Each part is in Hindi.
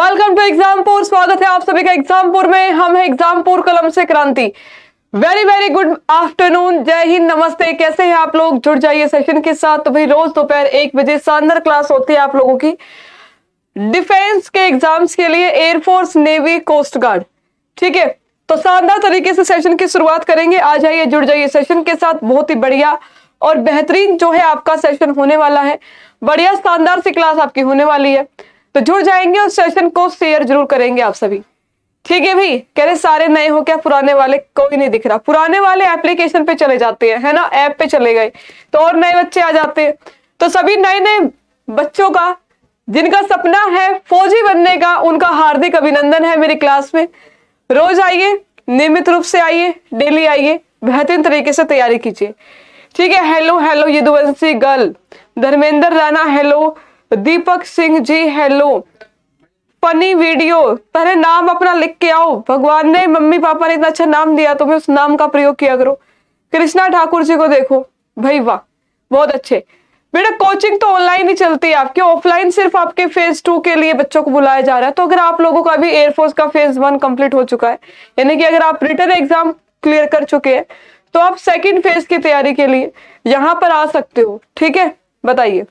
Welcome to Exampur. स्वागत है आप सभी का एग्जामपुर में। हम है एग्जामपुर कलम से क्रांति। वेरी वेरी गुड आफ्टरनून, जय हिंद, नमस्ते। कैसे हैं आप लोग? जुड़ जाइए सेशन के साथ। तो भाई रोज दोपहर 1 बजे शानदार क्लास होती है आप लोगों की डिफेंस के एग्जाम्स के लिए, एयरफोर्स, नेवी, कोस्ट गार्ड। ठीक है, तो शानदार तरीके से सेशन की शुरुआत करेंगे। आ जाइए, जुड़ जाइए सेशन के साथ। बहुत ही बढ़िया और बेहतरीन जो है आपका सेशन होने वाला है। बढ़िया शानदार सी क्लास आपकी होने वाली है, तो जुड़ जाएंगे और सेशन को शेयर जरूर करेंगे आप सभी। ठीक है भाई, कह रहे सारे नए हो क्या? पुराने वाले कोई नहीं दिख रहा। पुराने वाले एप्लीकेशन पे चले जाते हैं, है ना, ऐप पे चले गए तो और नए बच्चे आ जाते हैं। तो सभी नए नए बच्चों का जिनका सपना है फौजी बनने का, उनका हार्दिक अभिनंदन है मेरी क्लास में। रोज आइए, नियमित रूप से आइए, डेली आइए, बेहतरीन तरीके से तैयारी कीजिए। ठीक है। Hello hello Yaduvanshi girl, Dharmendra Rana hello, Deepak Singh ji hello. Funny video, पहले नाम अपना लिख के आओ। भगवान ने, मम्मी पापा ने इतना अच्छा नाम दिया, तुम्हें उस नाम का प्रयोग किया करो। कृष्णा ठाकुर जी को देखो भाई, वाह बहुत अच्छे। बेटा कोचिंग तो ऑनलाइन ही चलती है आपकी, ऑफलाइन सिर्फ आपके फेज 2 के लिए बच्चों को बुलाया जा रहा है। तो अगर आप लोगों का भी एयरफोर्स का फेज 1 कंप्लीट हो चुका है, यानी कि अगर आप रिटन एग्जाम क्लियर कर चुके हैं, तो आप सेकेंड फेज की तैयारी के लिए यहां पर आ सकते हो। ठीक है, बताइए।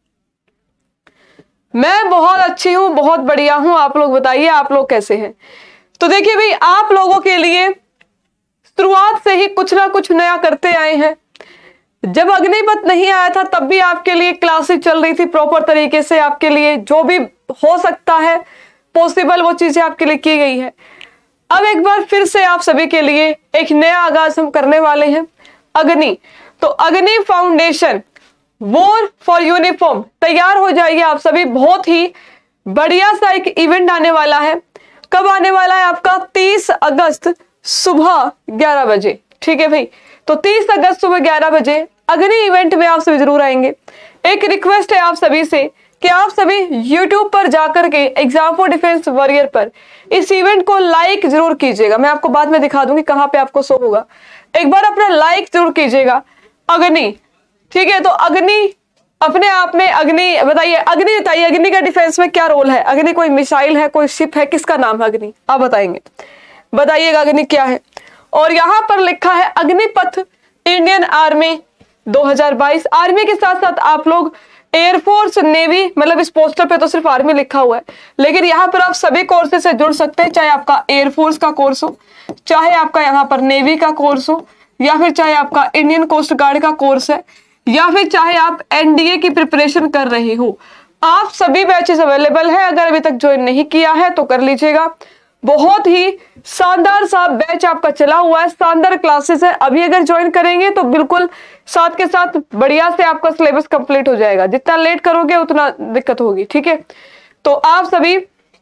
मैं बहुत अच्छी हूं, बहुत बढ़िया हूं। आप लोग बताइए, आप लोग कैसे हैं? तो देखिए भाई, आप लोगों के लिए शुरुआत से ही कुछ ना कुछ नया करते आए हैं। जब अग्निपथ नहीं आया था तब भी आपके लिए क्लासेस चल रही थी प्रॉपर तरीके से। आपके लिए जो भी हो सकता है पॉसिबल, वो चीजें आपके लिए की गई है। अब एक बार फिर से आप सभी के लिए एक नया आगाज हम करने वाले हैं, अग्नि। तो अग्नि फाउंडेशन वॉर फॉर यूनिफॉर्म, तैयार हो जाइए आप सभी। बहुत ही बढ़िया सा एक इवेंट आने वाला है। कब आने वाला है आपका? 30 अगस्त सुबह 11 बजे। ठीक है भाई, तो 30 अगस्त सुबह 11 बजे अग्नि इवेंट में आप सभी जरूर आएंगे। एक रिक्वेस्ट है आप सभी से कि आप सभी YouTube पर जाकर के एग्जामपुर डिफेंस वॉरियर पर इस इवेंट को लाइक जरूर कीजिएगा। मैं आपको बाद में दिखा दूंगी कहां पे आपको शो होगा। एक बार अपना लाइक जरूर कीजिएगा। अग्नि, ठीक है। तो अग्नि अपने आप में, अग्नि बताइए, अग्नि बताइए, अग्नि का डिफेंस में क्या रोल है? अग्नि कोई मिसाइल है, कोई शिप है, किसका नाम है अग्नि? आप बताएंगे, बताइएगा अग्नि क्या है। और यहां पर लिखा है अग्निपथ इंडियन आर्मी 2022। आर्मी के साथ साथ आप लोग एयरफोर्स, नेवी, मतलब इस पोस्टर पे तो सिर्फ आर्मी लिखा हुआ है, लेकिन यहाँ पर आप सभी कोर्सेज से जुड़ सकते हैं। चाहे आपका एयरफोर्स का कोर्स हो, चाहे आपका यहाँ पर नेवी का कोर्स हो, या फिर चाहे आपका इंडियन कोस्ट गार्ड का कोर्स है, या फिर चाहे आप एनडीए की प्रिपरेशन कर रहे हो। आप सभी बैचेस अवेलेबल है। अगर अभी तक ज्वाइन नहीं किया है तो कर लीजिएगा। बहुत ही शानदार सा बैच आपका चला हुआ है, शानदार क्लासेस है। अभी अगर ज्वाइन करेंगे तो बिल्कुल साथ के साथ बढ़िया से आपका सिलेबस कंप्लीट हो जाएगा। जितना लेट करोगे उतना दिक्कत होगी। ठीक है, तो आप सभी,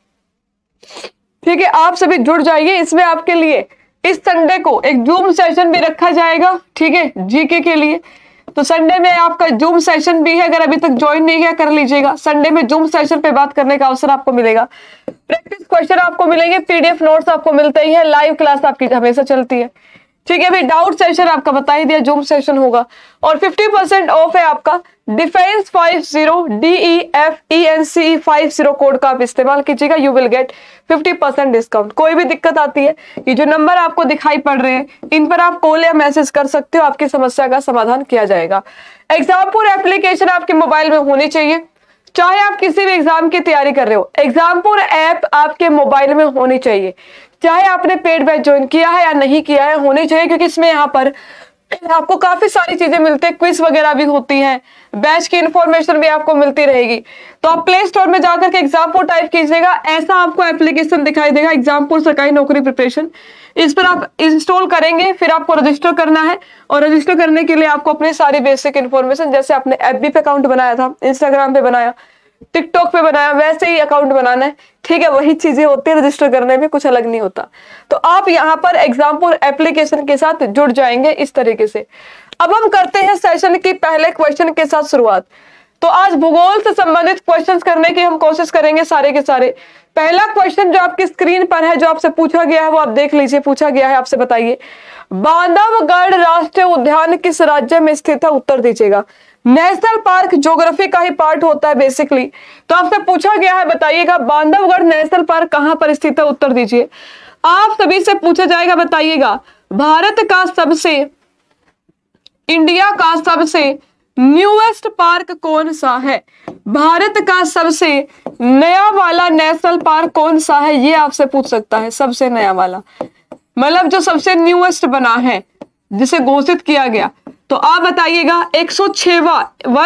ठीक है, आप सभी जुड़ जाइए। इसमें आपके लिए इस संडे को एक जूम सेशन भी रखा जाएगा, ठीक है, जीके के लिए। तो संडे में आपका जूम सेशन भी है। अगर अभी तक ज्वाइन नहीं किया कर लीजिएगा। संडे में जूम सेशन पे बात करने का अवसर आपको मिलेगा। प्रैक्टिस क्वेश्चन आपको मिलेंगे, पीडीएफ नोट्स आपको मिलते ही है, लाइव क्लास आपकी हमेशा चलती है। ठीक है भाई, डाउट सेशन आपका बता ही दिया, जूम सेशन होगा। और 50% ऑफ है आपका डिफेंस 50 DEFENCE 50 कोड का आप इस्तेमाल कीजिएगा। You will get 50% discount. कोई भी दिक्कत आती है, ये जो नंबर आपको दिखाई पड़ रहे हैं, इन पर आप कॉल या मैसेज कर सकते हो। आपकी समस्या का समाधान किया जाएगा। एग्जामपुर एप्लीकेशन आपके मोबाइल में होनी चाहिए। चाहे आप किसी भी एग्जाम की तैयारी कर रहे हो, एग्जामपुर ऐप आपके मोबाइल में होनी चाहिए। चाहे आपने पेड बैच ज्वाइन किया है या नहीं किया है, होनी चाहिए, क्योंकि इसमें यहाँ पर आपको काफी सारी चीजें मिलती है। क्विज वगैरह भी होती हैं, बैच की इंफॉर्मेशन भी आपको मिलती रहेगी। तो आप प्ले स्टोर में जाकर के एग्जामपुर टाइप कीजिएगा, ऐसा आपको एप्लीकेशन दिखाई देगा, एग्जामपुर सरकारी नौकरी प्रिपरेशन। इस पर आप इंस्टॉल करेंगे, फिर आपको रजिस्टर करना है। और रजिस्टर करने के लिए आपको अपनी सारी बेसिक इन्फॉर्मेशन, जैसे आपने एफबी पे अकाउंट बनाया था, इंस्टाग्राम पे बनाया, टिकटॉक पे बनाया, वैसे ही अकाउंट बनाना है। ठीक है, वही चीजें होती है, रजिस्टर करने में कुछ अलग नहीं होता। तो आप यहाँ पर एग्जामपुर एप्लीकेशन के साथ जुड़ जाएंगे इस तरीके से। अब हम करते हैं सेशन की पहले क्वेश्चन के साथ शुरुआत। तो आज भूगोल से संबंधित क्वेश्चंस करने की हम कोशिश करेंगे सारे के सारे। पहला क्वेश्चन जो आपकी स्क्रीन पर है, जो आपसे पूछा गया है, वो आप देख लीजिए। पूछा गया है आपसे, बताइए बांधवगढ़ राष्ट्रीय उद्यान किस राज्य में स्थित है? उत्तर दीजिएगा। नेशनल पार्क ज्योग्राफी का ही पार्ट होता है बेसिकली। तो आपसे पूछा गया है, बताइएगा बांधवगढ़ नेशनल पार्क कहां पर स्थित है, उत्तर दीजिए। आप सभी से पूछा जाएगा, बताइएगा इंडिया का सबसे न्यूएस्ट पार्क कौन सा है, भारत का सबसे नया वाला नेशनल पार्क कौन सा है, ये आपसे पूछ सकता है। सबसे नया वाला मतलब जो सबसे न्यूएस्ट बना है, जिसे घोषित किया गया। तो आप बताइएगा 106वां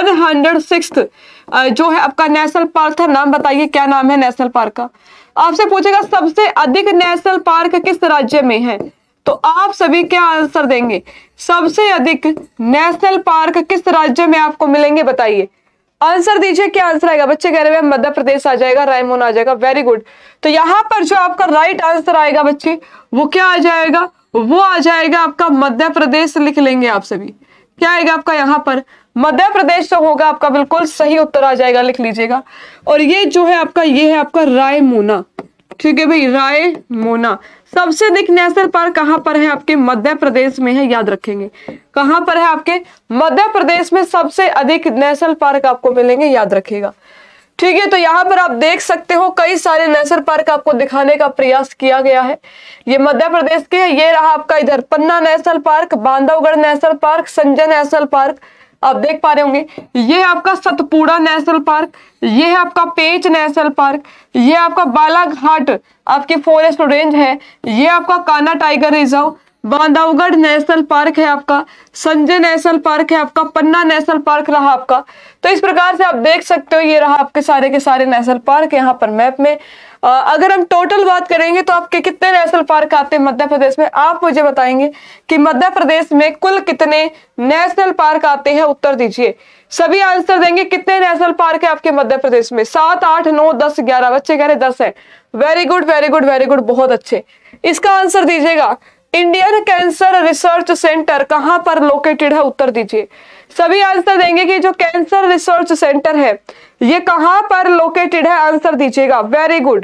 106th जो है आपका नेशनल पार्क था, नाम बताइए क्या नाम है नेशनल पार्क का। आपसे पूछेगा सबसे अधिक नेशनल पार्क किस राज्य में है, तो आप सभी क्या आंसर देंगे, सबसे अधिक नेशनल पार्क किस राज्य में आपको मिलेंगे, बताइए आंसर दीजिए। क्या आंसर आएगा, बच्चे कह रहे हैं मध्य प्रदेश आ जाएगा, रायमोन आ जाएगा, वेरी गुड। तो यहाँ पर जो आपका राइट आंसर आएगा बच्चे, वो क्या आ जाएगा, वो आ जाएगा आपका मध्य प्रदेश। लिख लेंगे आप सभी, क्या आएगा आपका यहाँ पर मध्य प्रदेश जो होगा आपका बिल्कुल सही उत्तर आ जाएगा, लिख लीजिएगा। और ये जो है आपका, ये है आपका रायमोना, ठीक है भाई, रायमोना। सबसे अधिक नेशनल पार्क कहां पर है, आपके मध्य प्रदेश में है, याद रखेंगे कहां पर है, आपके मध्य प्रदेश में सबसे अधिक नेशनल पार्क आपको मिलेंगे, याद रखिएगा, ठीक है। तो यहाँ पर आप देख सकते हो कई सारे नेशनल पार्क आपको दिखाने का प्रयास किया गया है। ये मध्य प्रदेश के है, ये रहा आपका इधर Panna national park, Bandhavgarh national park, Sanjay national park, आप देख पा रहे होंगे। ये आपका सतपुड़ा नेशनल पार्क, ये है आपका पेंच नेशनल पार्क, ये आपका बालाघाट आपकी फॉरेस्ट रेंज है, ये आपका Kanha tiger reserve, Bandhavgarh national park है आपका, संजय नेशनल पार्क है आपका, पन्ना नेशनल पार्क रहा आपका। तो इस प्रकार से आप देख सकते हो ये रहा आपके सारे के सारे नेशनल पार्क यहाँ पर मैप में। अगर हम टोटल बात करेंगे तो आपके कितने नेशनल पार्क आते हैं मध्य प्रदेश में, आप मुझे बताएंगे कि मध्य प्रदेश में कुल कितने नेशनल पार्क आते हैं, उत्तर दीजिए। सभी आंसर देंगे कितने नेशनल पार्क है आपके मध्य प्रदेश में, 7, 8, 9, 10, 11, बच्चे कह रहे 10 है। Very good very good very good, बहुत अच्छे। इसका आंसर दीजिएगा इंडियन कैंसर रिसर्च सेंटर कहां पर लोकेटेड है, उत्तर दीजिए। सभी आंसर देंगे कि जो कैंसर रिसर्च सेंटर है ये कहां पर लोकेटेड है, आंसर दीजिएगा। वेरी गुड,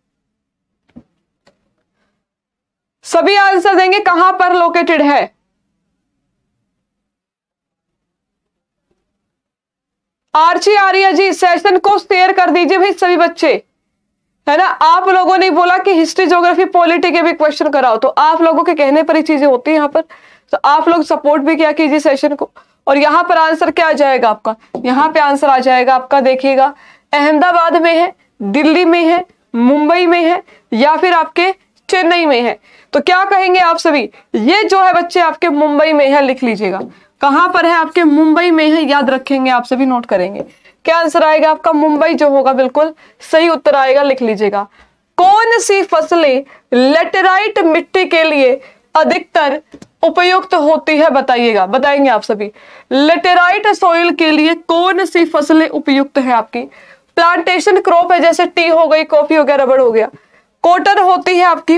सभी आंसर देंगे कहां पर लोकेटेड है। आर्ची आर्या जी सेशन को शेयर कर दीजिए भाई सभी बच्चे, है ना। आप लोगों ने बोला कि हिस्ट्री ज्योग्राफी पॉलिटी के भी क्वेश्चन कराओ, तो आप लोगों के कहने पर ही चीजें होती है यहाँ पर, तो आप लोग सपोर्ट भी किया कीजिए सेशन को। और यहाँ पर आंसर क्या आ जाएगा आपका, यहाँ पे आंसर आ जाएगा आपका, देखिएगा अहमदाबाद में है, दिल्ली में है, मुंबई में है, या फिर आपके चेन्नई में है। तो क्या कहेंगे आप सभी, ये जो है बच्चे आपके मुंबई में है, लिख लीजिएगा कहां पर है, आपके मुंबई में है, याद रखेंगे आप सभी, नोट करेंगे। क्या आंसर आएगा आपका, मुंबई जो होगा बिल्कुल सही उत्तर आएगा, लिख लीजिएगा। कौन सी फसलें लेटेराइट मिट्टी के लिए अधिकतर उपयुक्त होती है, बताइएगा, बताएंगे आप सभी। लेटेराइट सॉइल के लिए कौन सी फसलें उपयुक्त है आपकी। प्लांटेशन क्रॉप है, जैसे टी हो गई, कॉफी हो गया, रबड़ हो गया। कॉटन होती है आपकी,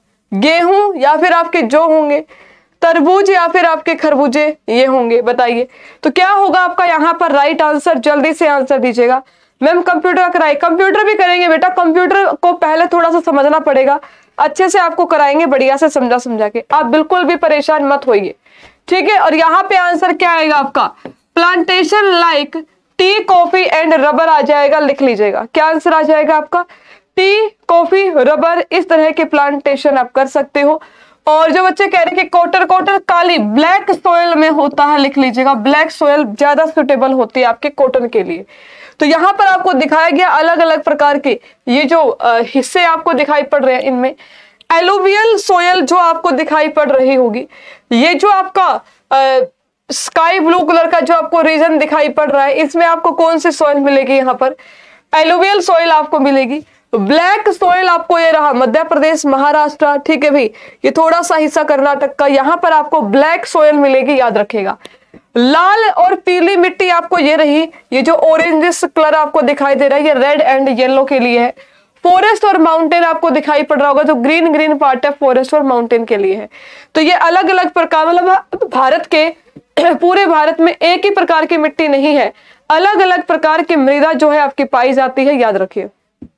गेहूं या फिर आपके जौ होंगे, तरबूज या फिर आपके खरबूजे ये होंगे, बताइए। तो क्या होगा आपका यहाँ पर राइट आंसर, जल्दी से आंसर दीजिएगा। मैम कंप्यूटर कराए, कंप्यूटर भी करेंगे बेटा, कंप्यूटर को पहले थोड़ा सा समझना पड़ेगा, अच्छे से आपको कराएंगे बढ़िया से समझा समझा के, आप बिल्कुल भी परेशान मत होइए, ठीक है। और यहाँ पे आंसर क्या आएगा आपका, plantation like tea coffee and rubber आ जाएगा, लिख लीजिएगा। क्या आंसर आ जाएगा आपका, टी कॉफी रबर, इस तरह के प्लांटेशन आप कर सकते हो। और जो बच्चे कह रहे हैं कि कॉटन, कॉटन काली ब्लैक सोयल में होता है, लिख लीजिएगा, ब्लैक सोयल ज्यादा सुटेबल होती है आपके कॉटन के लिए। तो यहाँ पर आपको दिखाया गया अलग अलग प्रकार के ये जो हिस्से आपको दिखाई पड़ रहे हैं, इनमें एलुवियल सोयल जो आपको दिखाई पड़ रही होगी, ये जो आपका स्काई ब्लू कलर का जो आपको रीजन दिखाई पड़ रहा है, इसमें आपको कौन सी सोयल मिलेगी, यहाँ पर एलुवियल सोयल आपको मिलेगी। ब्लैक सोयल आपको ये रहा मध्य प्रदेश, महाराष्ट्र, ठीक है भाई, ये थोड़ा सा हिस्सा कर्नाटक का, यहाँ पर आपको ब्लैक सोयल मिलेगी, याद रखेगा। लाल और पीली मिट्टी आपको ये रही, ये जो ऑरेंज कलर आपको दिखाई दे रहा है ये रेड एंड येलो के लिए है। फॉरेस्ट और माउंटेन आपको दिखाई पड़ रहा होगा, जो ग्रीन ग्रीन पार्ट है फॉरेस्ट और माउंटेन के लिए है। तो ये अलग अलग प्रकार, मतलब भारत के पूरे भारत में एक ही प्रकार की मिट्टी नहीं है, अलग अलग प्रकार की मृदा जो है आपकी पाई जाती है, याद रखिए,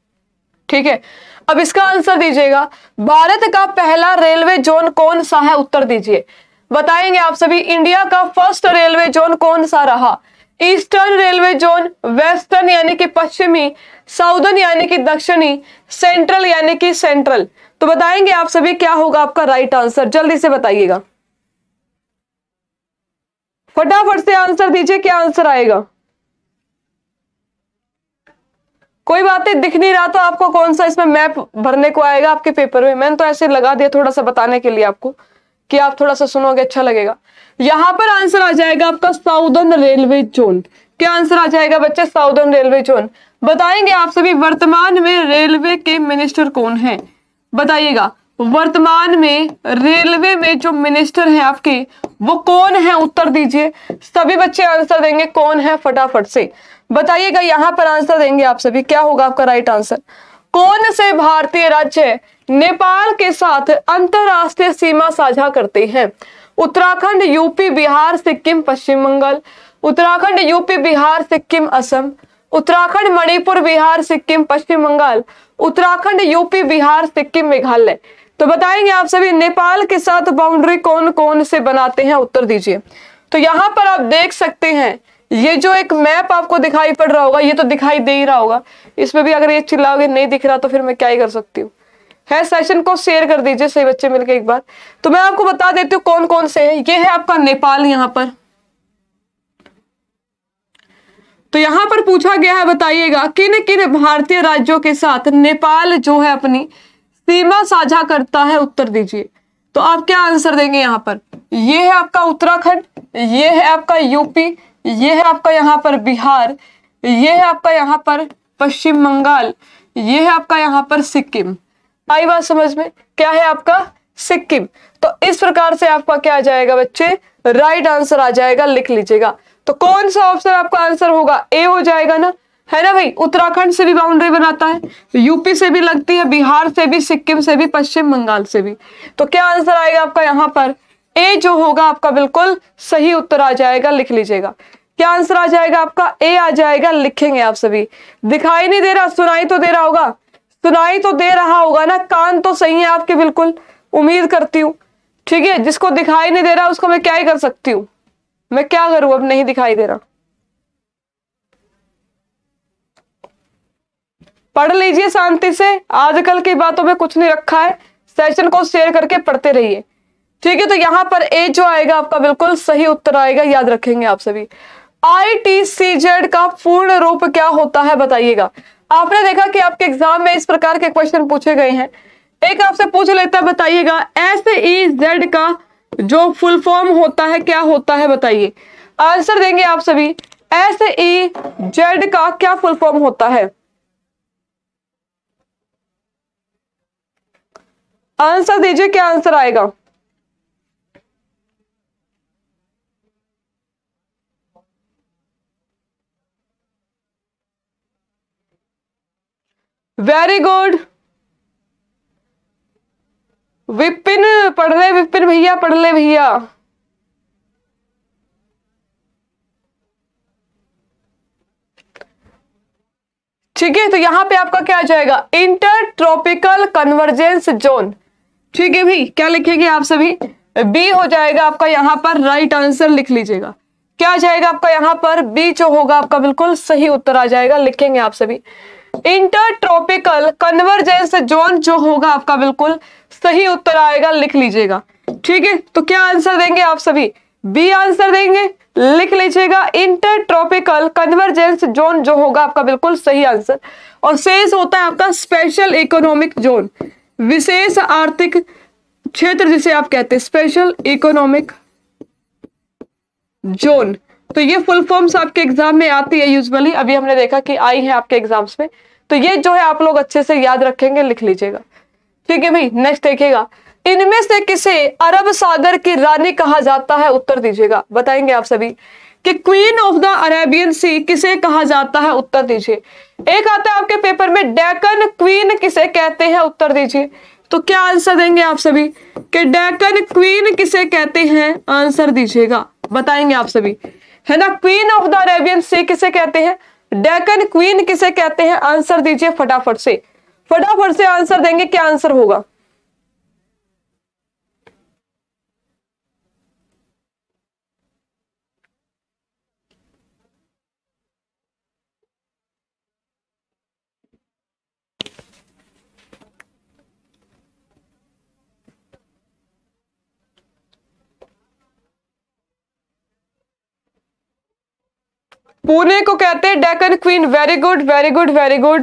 ठीक है। अब इसका आंसर दीजिएगा, भारत का पहला रेलवे जोन कौन सा है, उत्तर दीजिए। बताएंगे आप सभी, इंडिया का फर्स्ट रेलवे जोन कौन सा रहा। ईस्टर्न रेलवे जोन, वेस्टर्न यानी कि पश्चिमी, साउदर्न यानी कि दक्षिणी, सेंट्रल यानी कि सेंट्रल। तो बताएंगे आप सभी क्या होगा आपका राइट आंसर, जल्दी से बताइएगा, फटाफट से आंसर दीजिए, क्या आंसर आएगा। कोई बात नहीं, दिख नहीं रहा तो आपको कौन सा इसमें मैप भरने को आएगा आपके पेपर में, मैंने तो ऐसे लगा दिया थोड़ा सा बताने के लिए आपको कि आप थोड़ा सा सुनोगे अच्छा लगेगा। यहां पर आंसर आ जाएगा आपका साउदर्न रेलवे जोन। क्या आंसर आ जाएगा बच्चे, साउदर्न रेलवे जोन। बताएंगे आप सभी वर्तमान में रेलवे के मिनिस्टर कौन है, बताइएगा वर्तमान में रेलवे में जो मिनिस्टर हैं आपके वो कौन है, उत्तर दीजिए। सभी बच्चे आंसर देंगे कौन है, फटाफट से बताइएगा, यहां पर आंसर देंगे आप सभी, क्या होगा आपका राइट आंसर। कौन से भारतीय राज्य नेपाल के साथ अंतरराष्ट्रीय सीमा साझा करते हैं। Uttarakhand, UP, Bihar, Sikkim, Paschim Bengal. Uttarakhand, UP, Bihar, Sikkim, Assam. Uttarakhand, Manipur, Bihar, Sikkim, Paschim Bengal. Uttarakhand, UP, Bihar, Sikkim, Meghalaya. तो बताएंगे आप सभी नेपाल के साथ बाउंड्री कौन कौन से बनाते हैं, उत्तर दीजिए। तो यहां पर आप देख सकते हैं ये जो एक मैप आपको दिखाई पड़ रहा होगा, ये तो दिखाई दे ही रहा होगा, इसमें भी अगर ये चिल्लाओगे नहीं दिख रहा तो फिर मैं क्या ही कर सकती हूँ। है सेशन को शेयर कर दीजिए सही बच्चे मिलकर एक बार। तो मैं आपको बता देती हूँ कौन कौन से हैं। ये है आपका नेपाल, यहां पर तो यहां पर पूछा गया है, बताइएगा किन किन भारतीय राज्यों के साथ नेपाल जो है अपनी सीमा साझा करता है, उत्तर दीजिए। तो आप क्या आंसर देंगे यहां पर, ये है आपका उत्तराखंड, ये है आपका यूपी, ये है आपका यहाँ पर बिहार, ये है आपका यहाँ पर पश्चिम बंगाल, ये है आपका यहाँ पर सिक्किम। आई बात समझ में, क्या है आपका सिक्किम। तो इस प्रकार से आपका क्या आ जाएगा बच्चे, राइट आंसर आ जाएगा, लिख लीजिएगा। तो कौन सा ऑप्शन आपका आंसर होगा, ए हो जाएगा ना, है ना भाई। उत्तराखंड से भी बाउंड्री बनाता है, यूपी से भी लगती है, बिहार से भी, सिक्किम से भी, पश्चिम बंगाल से भी। तो क्या आंसर आएगा आपका यहाँ पर, ए जो होगा आपका बिल्कुल सही उत्तर आ जाएगा, लिख लीजिएगा। क्या आंसर आ जाएगा आपका, ए आ जाएगा, लिखेंगे आप सभी। दिखाई नहीं दे रहा, सुनाई तो दे रहा होगा, सुनाई तो दे रहा होगा ना, कान तो सही है आपके, बिल्कुल उम्मीद करती हूँ, ठीक है। जिसको दिखाई नहीं दे रहा उसको मैं क्या ही कर सकती हूँ, मैं क्या करूं, अब नहीं दिखाई दे रहा। पढ़ लीजिए शांति से, आजकल की बातों में कुछ नहीं रखा है, सेशन को शेयर करके पढ़ते रहिए, ठीक है। तो यहां पर ए जो आएगा आपका बिल्कुल सही उत्तर आएगा, याद रखेंगे आप सभी। ITCZ का पूर्ण रूप क्या होता है, बताइएगा। आपने देखा कि आपके एग्जाम में इस प्रकार के क्वेश्चन पूछे गए हैं, एक आपसे पूछ लेता है, बताइएगा SEZ का जो फुल फॉर्म होता है क्या होता है, बताइए। आंसर देंगे आप सभी, SEZ का क्या फुल फॉर्म होता है, आंसर दीजिए, क्या आंसर आएगा। वेरी गुड विपिन, पढ़ ले विपिन भैया, पढ़ ले भैया। ठीक है, तो यहां पे आपका क्या आ जाएगा, इंटर ट्रॉपिकल कन्वर्जेंस जोन, ठीक है भाई। क्या लिखेंगे आप सभी, बी हो जाएगा आपका यहां पर राइट आंसर, लिख लीजिएगा। क्या आ जाएगा आपका यहां पर, बी जो होगा आपका बिल्कुल सही उत्तर आ जाएगा, लिखेंगे आप सभी। इंटर ट्रॉपिकल कन्वर्जेंस जोन जो होगा आपका बिल्कुल सही उत्तर आएगा, लिख लीजिएगा, ठीक है। तो क्या आंसर देंगे आप सभी, बी आंसर देंगे, लिख लीजिएगा। इंटर ट्रॉपिकल कन्वर्जेंस जोन जो होगा आपका बिल्कुल सही आंसर। और शेष होता है आपका स्पेशल इकोनॉमिक जोन, विशेष आर्थिक क्षेत्र जिसे आप कहते हैं, स्पेशल इकोनॉमिक जोन। तो ये फुल फॉर्म्स आपके एग्जाम में आती है यूजुअली, अभी हमने देखा कि आई है आपके एग्जाम्स में। तो ये जो है आप लोग अच्छे से याद रखेंगे, लिख लीजिएगा, ठीक है भाई। नेक्स्ट देखिएगा, इनमें से किसे अरब सागर की रानी कहा जाता है, उत्तर दीजिएगा। बताएंगे आप सभी कि queen of the Arabian sea किसे कहा जाता है, उत्तर दीजिए। एक आता है आपके पेपर में, डेक्कन क्वीन किसे कहते हैं, उत्तर दीजिए। तो क्या आंसर देंगे आप सभी कि डेक्कन क्वीन किसे कहते हैं, आंसर दीजिएगा। बताएंगे आप सभी, है ना, queen of the Arabian sea किसे कहते हैं, डेक्कन क्वीन किसे कहते हैं, आंसर दीजिए फटाफट से, फटाफट से आंसर देंगे, क्या आंसर होगा। पुणे को कहते हैं Deccan queen. Very good very good very good.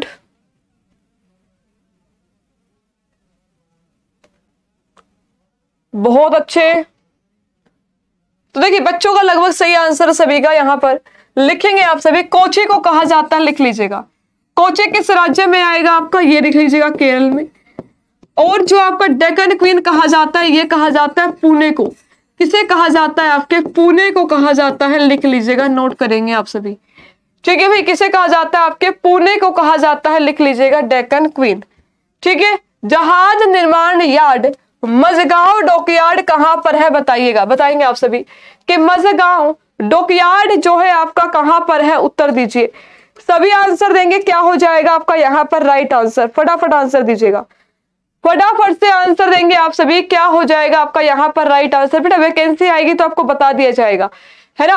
बहुत अच्छे। तो देखिए बच्चों का लगभग सही आंसर सभी का यहां पर लिखेंगे आप सभी। कोची को कहा जाता है, लिख लीजिएगा। कोची किस राज्य में आएगा आपका, ये लिख लीजिएगा, केरल में। और जो आपका डेक्कन क्वीन कहा जाता है, ये कहा जाता है पुणे को। किसे कहा जाता है, आपके पुणे को कहा जाता है, लिख लीजिएगा, नोट करेंगे आप सभी। ठीक है भाई, किसे कहा जाता है, आपके पुणे को कहा जाता है, लिख लीजिएगा, डेक्कन क्वीन। ठीक है। जहाज निर्माण यार्ड मझगांव डॉकयार्ड कहां पर है, बताइएगा, बताएंगे आप सभी कि मझगांव डॉकयार्ड जो है आपका कहां पर है, उत्तर दीजिए। सभी आंसर देंगे, क्या हो जाएगा आपका यहां पर राइट आंसर। फटाफट आंसर दीजिएगा, फटाफट से आंसर देंगे आप सभी, क्या हो जाएगा आपका यहाँ पर राइट आंसर। बेटा वैकेंसी आएगी तो आपको बता दिया जाएगा, है ना।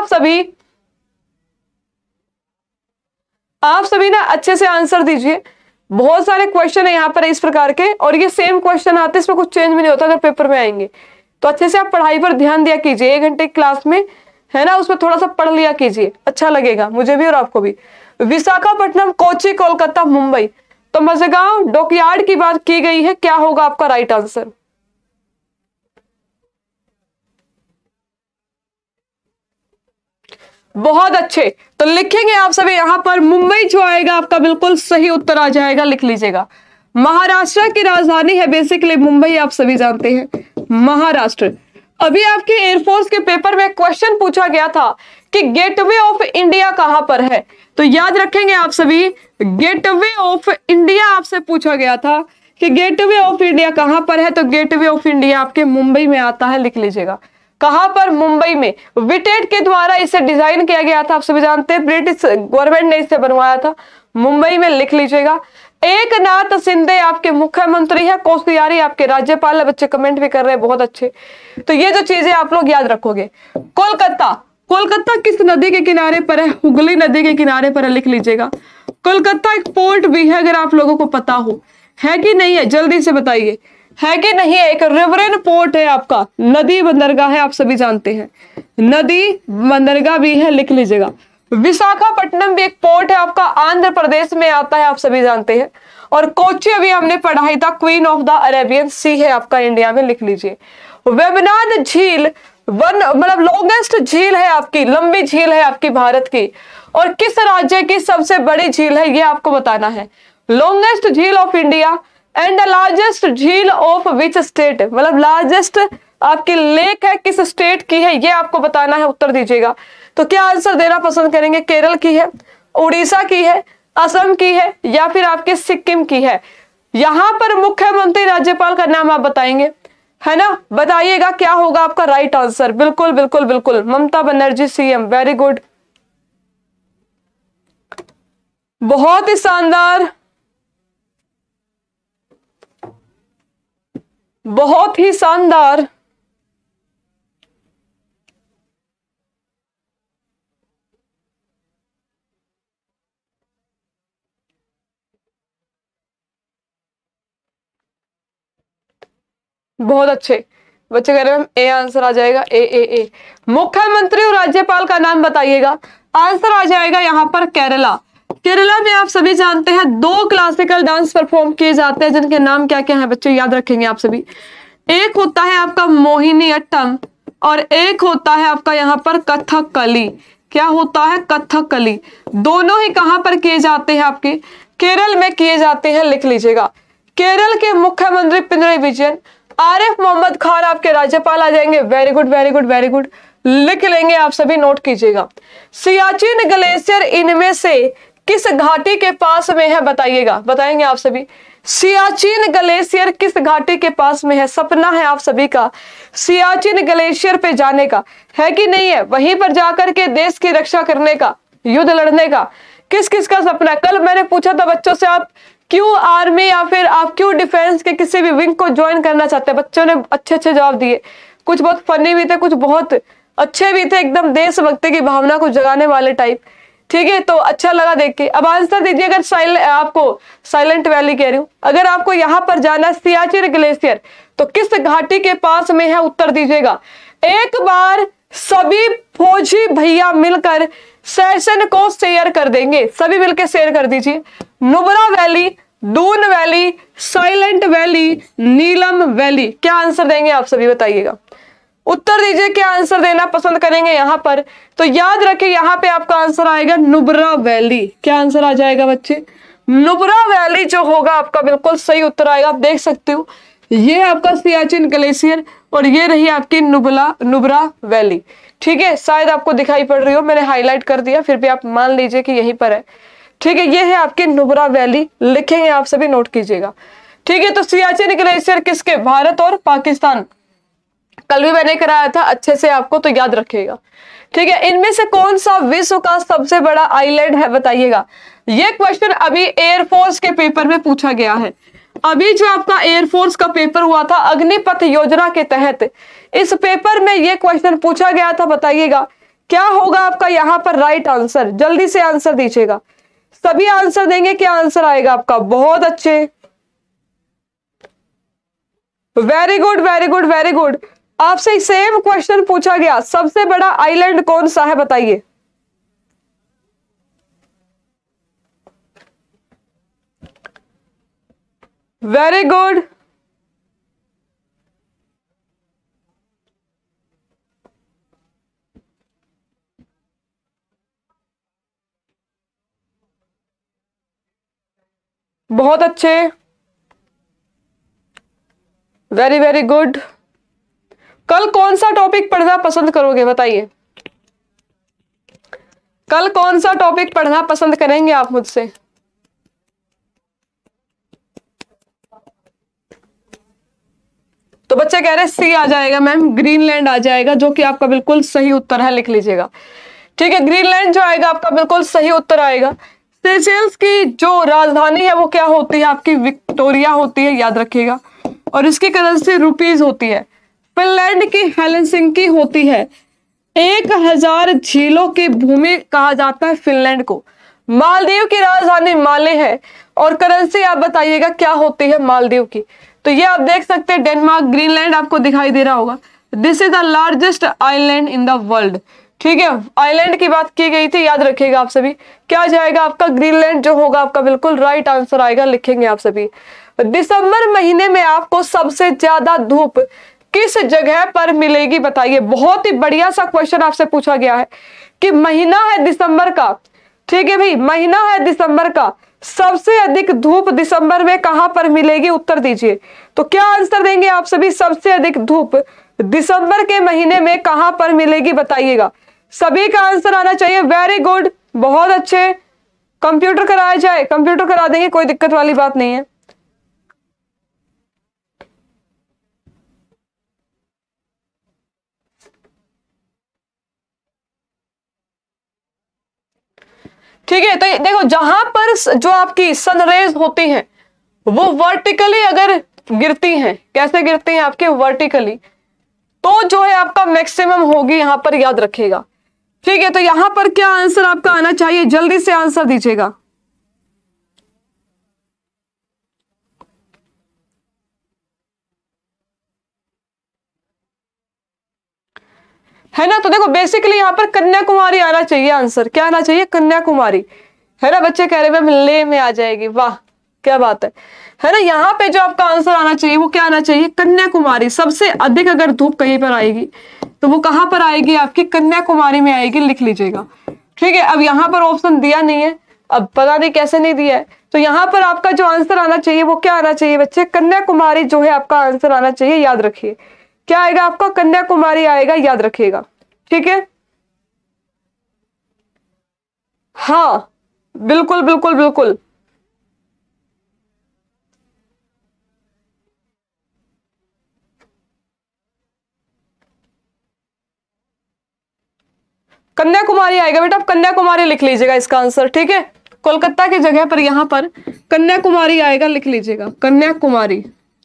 आप सभी ना अच्छे से आंसर दीजिए। बहुत सारे क्वेश्चन है यहाँ पर इस प्रकार के, और ये सेम क्वेश्चन आते हैं, इसमें कुछ चेंज भी नहीं होता अगर पेपर में आएंगे तो। अच्छे से आप पढ़ाई पर ध्यान दिया कीजिए, 1 घंटे क्लास में, है ना, उसमें थोड़ा सा पढ़ लिया कीजिए, अच्छा लगेगा मुझे भी और आपको भी। विशाखापट्टनम, कोची, कोलकाता, मुंबई, तो मझगांव डॉकयार्ड की बात की गई है, क्या होगा आपका राइट आंसर। बहुत अच्छे। तो लिखेंगे आप सभी यहां पर मुंबई जो आएगा आपका बिल्कुल सही उत्तर आ जाएगा, लिख लीजिएगा। महाराष्ट्र की राजधानी है बेसिकली मुंबई, आप सभी जानते हैं, महाराष्ट्र। अभी आपके एयरफोर्स के पेपर में क्वेश्चन पूछा गया था कि गेटवे ऑफ इंडिया कहां पर है, तो याद रखेंगे आप सभी, गेटवे ऑफ इंडिया आपसे पूछा गया था कि गेटवे ऑफ इंडिया कहां पर है, तो गेटवे ऑफ इंडिया आपके मुंबई में आता है, लिख लीजिएगा। कहां पर, मुंबई में। विटेट के द्वारा इसे डिजाइन किया गया था, आप सभी जानते हैं, ब्रिटिश गवर्नमेंट ने इसे बनवाया था, मुंबई में, लिख लीजिएगा। एकनाथ शिंदे आपके मुख्यमंत्री है, कोश्यारी आपके राज्यपाल है। बच्चे कमेंट भी कर रहे हैं, बहुत अच्छे। तो ये जो चीजें आप लोग याद रखोगे। कोलकाता, कोलकाता किस नदी के किनारे पर है, हुगली नदी के किनारे पर है, लिख लीजिएगा। कोलकाता एक पोर्ट भी है, अगर आप लोगों को पता हो, है कि नहीं है, जल्दी से बताइए, है कि नहीं है। एक रिवरन पोर्ट है आपका, नदी बंदरगाह है, आप सभी जानते हैं, नदी बंदरगाह भी है, लिख लीजिएगा। विशाखापट्टनम भी एक पोर्ट है आपका, आंध्र प्रदेश में आता है, आप सभी जानते हैं। और कोची अभी हमने पढ़ा ही था, queen of the Arabian sea है आपका इंडिया में, लिख लीजिए। वेबनाड झील मतलब लॉन्गेस्ट झील है आपकी, लंबी झील है आपकी भारत की, और किस राज्य की सबसे बड़ी झील है, ये आपको बताना है। लॉन्गेस्ट झील of India and the largest झील ऑफ विच स्टेट, मतलब लार्जेस्ट आपकी लेक है किस स्टेट की है, ये आपको बताना है, उत्तर दीजिएगा। तो क्या आंसर देना पसंद करेंगे, केरल की है, उड़ीसा की है, असम की है, या फिर आपके सिक्किम की है। यहां पर मुख्यमंत्री राज्यपाल का नाम आप बताएंगे, है ना, बताइएगा क्या होगा आपका राइट आंसर। बिल्कुल बिल्कुल बिल्कुल, Mamata Banerjee CM, very good, बहुत ही शानदार, बहुत ही शानदार। बहुत अच्छे बच्चे कह रहे हैं ए आंसर आ जाएगा, ए ए ए। मुख्यमंत्री और राज्यपाल का नाम बताइएगा, आंसर आ जाएगा यहाँ पर केरला। केरला में आप सभी जानते हैं 2 क्लासिकल डांस परफॉर्म किए जाते हैं, जिनके नाम क्या क्या है बच्चों, याद रखेंगे आप सभी। एक होता है आपका मोहिनी अट्टम, और एक होता है आपका यहाँ पर कथकली। क्या होता है, कथकली। दोनों ही कहां पर किए जाते हैं, आपके केरल में किए जाते हैं, लिख लीजिएगा। केरल के मुख्यमंत्री पिनराई विजयन, आरिफ मोहम्मद खान आपके राज्यपाल आ जाएंगे, very good very good very good, लिख लेंगे आप सभी, नोट कीजिएगा। सियाचिन ग्लेशियर इनमें से किस घाटी के पास में है, बताइएगा, बताएंगे आप सभी। सियाचिन ग्लेशियर किस घाटी के पास में है, सपना है आप सभी का सियाचिन ग्लेशियर पे जाने का, है कि नहीं है, वहीं पर जाकर के देश की रक्षा करने का, युद्ध लड़ने का, किस किस का सपना है। कल मैंने पूछा था बच्चों से, आप क्यों आर्मी या फिर आप क्यों डिफेंस के किसी भी विंग को ज्वाइन करना चाहते हैं, बच्चों ने अच्छे अच्छे जवाब दिए, कुछ बहुत फनी भी थे, कुछ बहुत अच्छे भी थे, एकदम देशभक्ति की भावना को जगाने वाले टाइप। ठीक है, तो अच्छा लगा देख के। अब आंसर दीजिए, अगर आपको साइलेंट वैली कह रही हूं, अगर आपको यहां पर जाना है सियाचिन ग्लेशियर, तो किस घाटी के पास में है, उत्तर दीजिएगा। एक बार सभी फौजी भैया मिलकर सेशन को शेयर कर देंगे, सभी मिलकर शेयर कर दीजिए। Nubra valley, Doon valley, silent valley, Neelam valley, क्या आंसर देंगे आप सभी बताइएगा, उत्तर दीजिए क्या आंसर देना पसंद करेंगे यहां पर। तो याद रखिए यहां पे आपका आंसर आएगा नुब्रा वैली। क्या आंसर आ जाएगा बच्चे, नुब्रा वैली जो होगा आपका बिल्कुल सही उत्तर आएगा। आप देख सकते हो ये आपका सियाचिन ग्लेशियर और ये रही आपकी नुब्रा वैली। ठीक है, शायद आपको दिखाई पड़ रही हो, मैंने हाईलाइट कर दिया, फिर भी आप मान लीजिए कि यहीं पर है। ठीक है, ये है आपकी नुब्रा वैली, लिखेंगे आप सभी, नोट कीजिएगा। ठीक है, तो सियाचिन ग्लेशियर किसके, भारत और पाकिस्तान, कल भी मैंने कराया था अच्छे से आपको, तो याद रखिएगा। ठीक है, इनमें से कौन सा विश्व का सबसे बड़ा आइलैंड है बताइएगा। ये क्वेश्चन अभी एयरफोर्स के पेपर में पूछा गया है। अभी जो आपका एयरफोर्स का पेपर हुआ था अग्निपथ योजना के तहत, इस पेपर में ये क्वेश्चन पूछा गया था। बताइएगा क्या होगा आपका यहाँ पर राइट आंसर, जल्दी से आंसर दीजिएगा, सभी आंसर देंगे, क्या आंसर आएगा आपका। बहुत अच्छे, very good very good very good. आपसे सेम क्वेश्चन पूछा गया, सबसे बड़ा आइलैंड कौन सा है बताइए। वेरी गुड, बहुत अच्छे, वेरी वेरी गुड। कल कौन सा टॉपिक पढ़ना पसंद करोगे बताइए, कल कौन सा टॉपिक पढ़ना पसंद करेंगे आप मुझसे। तो बच्चे कह रहे हैं सी आ जाएगा मैम, ग्रीनलैंड आ जाएगा, जो कि आपका बिल्कुल सही उत्तर है, लिख लीजिएगा। ठीक है, ग्रीनलैंड जो आएगा आपका बिल्कुल सही उत्तर आएगा। सेशेल्स की जो राजधानी है वो क्या होती है आपकी, विक्टोरिया होती है, याद रखिएगा, और इसकी करेंसी रुपीज होती है। फिनलैंड की हेलसिंकी होती है। 1000 झीलों की भूमि कहा जाता है फिनलैंड को। मालदीव की राजधानी माले है और करेंसी आप बताइएगा क्या होती है मालदीव की। तो ये आप देख सकते हैं डेनमार्क, ग्रीनलैंड आपको दिखाई दे रहा होगा। This is the largest island in the world. ठीक है, आइलैंड की बात की गई थी, याद रखिएगा आप सभी। क्या जाएगा आपका, ग्रीनलैंड जो होगा आपका बिल्कुल राइट आंसर आएगा, लिखेंगे आप सभी। दिसंबर महीने में आपको सबसे ज्यादा धूप किस जगह पर मिलेगी बताइए। बहुत ही बढ़िया सा क्वेश्चन आपसे पूछा गया है कि महीना है दिसंबर का। ठीक है भाई, महीना है दिसंबर का, सबसे अधिक धूप दिसंबर में कहां पर मिलेगी, उत्तर दीजिए। तो क्या आंसर देंगे आप सभी, सबसे अधिक धूप दिसंबर के महीने में कहां पर मिलेगी बताइएगा। सभी का आंसर आना चाहिए, वेरी गुड, बहुत अच्छे। कंप्यूटर कराया जाए, कंप्यूटर करा देंगे, कोई दिक्कत वाली बात नहीं है। ठीक है, तो देखो जहां पर जो आपकी सनरेज होती हैं वो वर्टिकली अगर गिरती हैं, कैसे गिरती हैं आपके वर्टिकली, तो जो है आपका मैक्सिमम होगी यहां पर, याद रखिएगा। ठीक है, तो यहां पर क्या आंसर आपका आना चाहिए, जल्दी से आंसर दीजिएगा। है ना, तो देखो बेसिकली यहाँ पर कन्याकुमारी आना चाहिए आंसर। क्या आना चाहिए, कन्याकुमारी, है ना। बच्चे कह रहे हैं मैम ले में आ जाएगी, वाह क्या बात है ना। यहाँ पे जो आपका आंसर आना चाहिए वो क्या आना चाहिए, कन्याकुमारी। सबसे अधिक अगर धूप कहीं पर आएगी तो वो कहां पर आएगी, आपकी कन्याकुमारी में आएगी, लिख लीजिएगा। ठीक है, अब यहाँ पर ऑप्शन दिया नहीं है, अब पता नहीं कैसे नहीं दिया है, तो यहाँ पर आपका जो आंसर आना चाहिए वो क्या आना चाहिए बच्चे, कन्याकुमारी जो है आपका आंसर आना चाहिए, याद रखिए। क्या आएगा आपका, कन्याकुमारी आएगा, याद रखिएगा। ठीक है, हाँ बिल्कुल बिल्कुल बिल्कुल, कन्याकुमारी आएगा बेटा, आप कन्याकुमारी लिख लीजिएगा इसका आंसर। ठीक है, कोलकाता की जगह पर यहां पर कन्याकुमारी आएगा, लिख लीजिएगा कन्याकुमारी।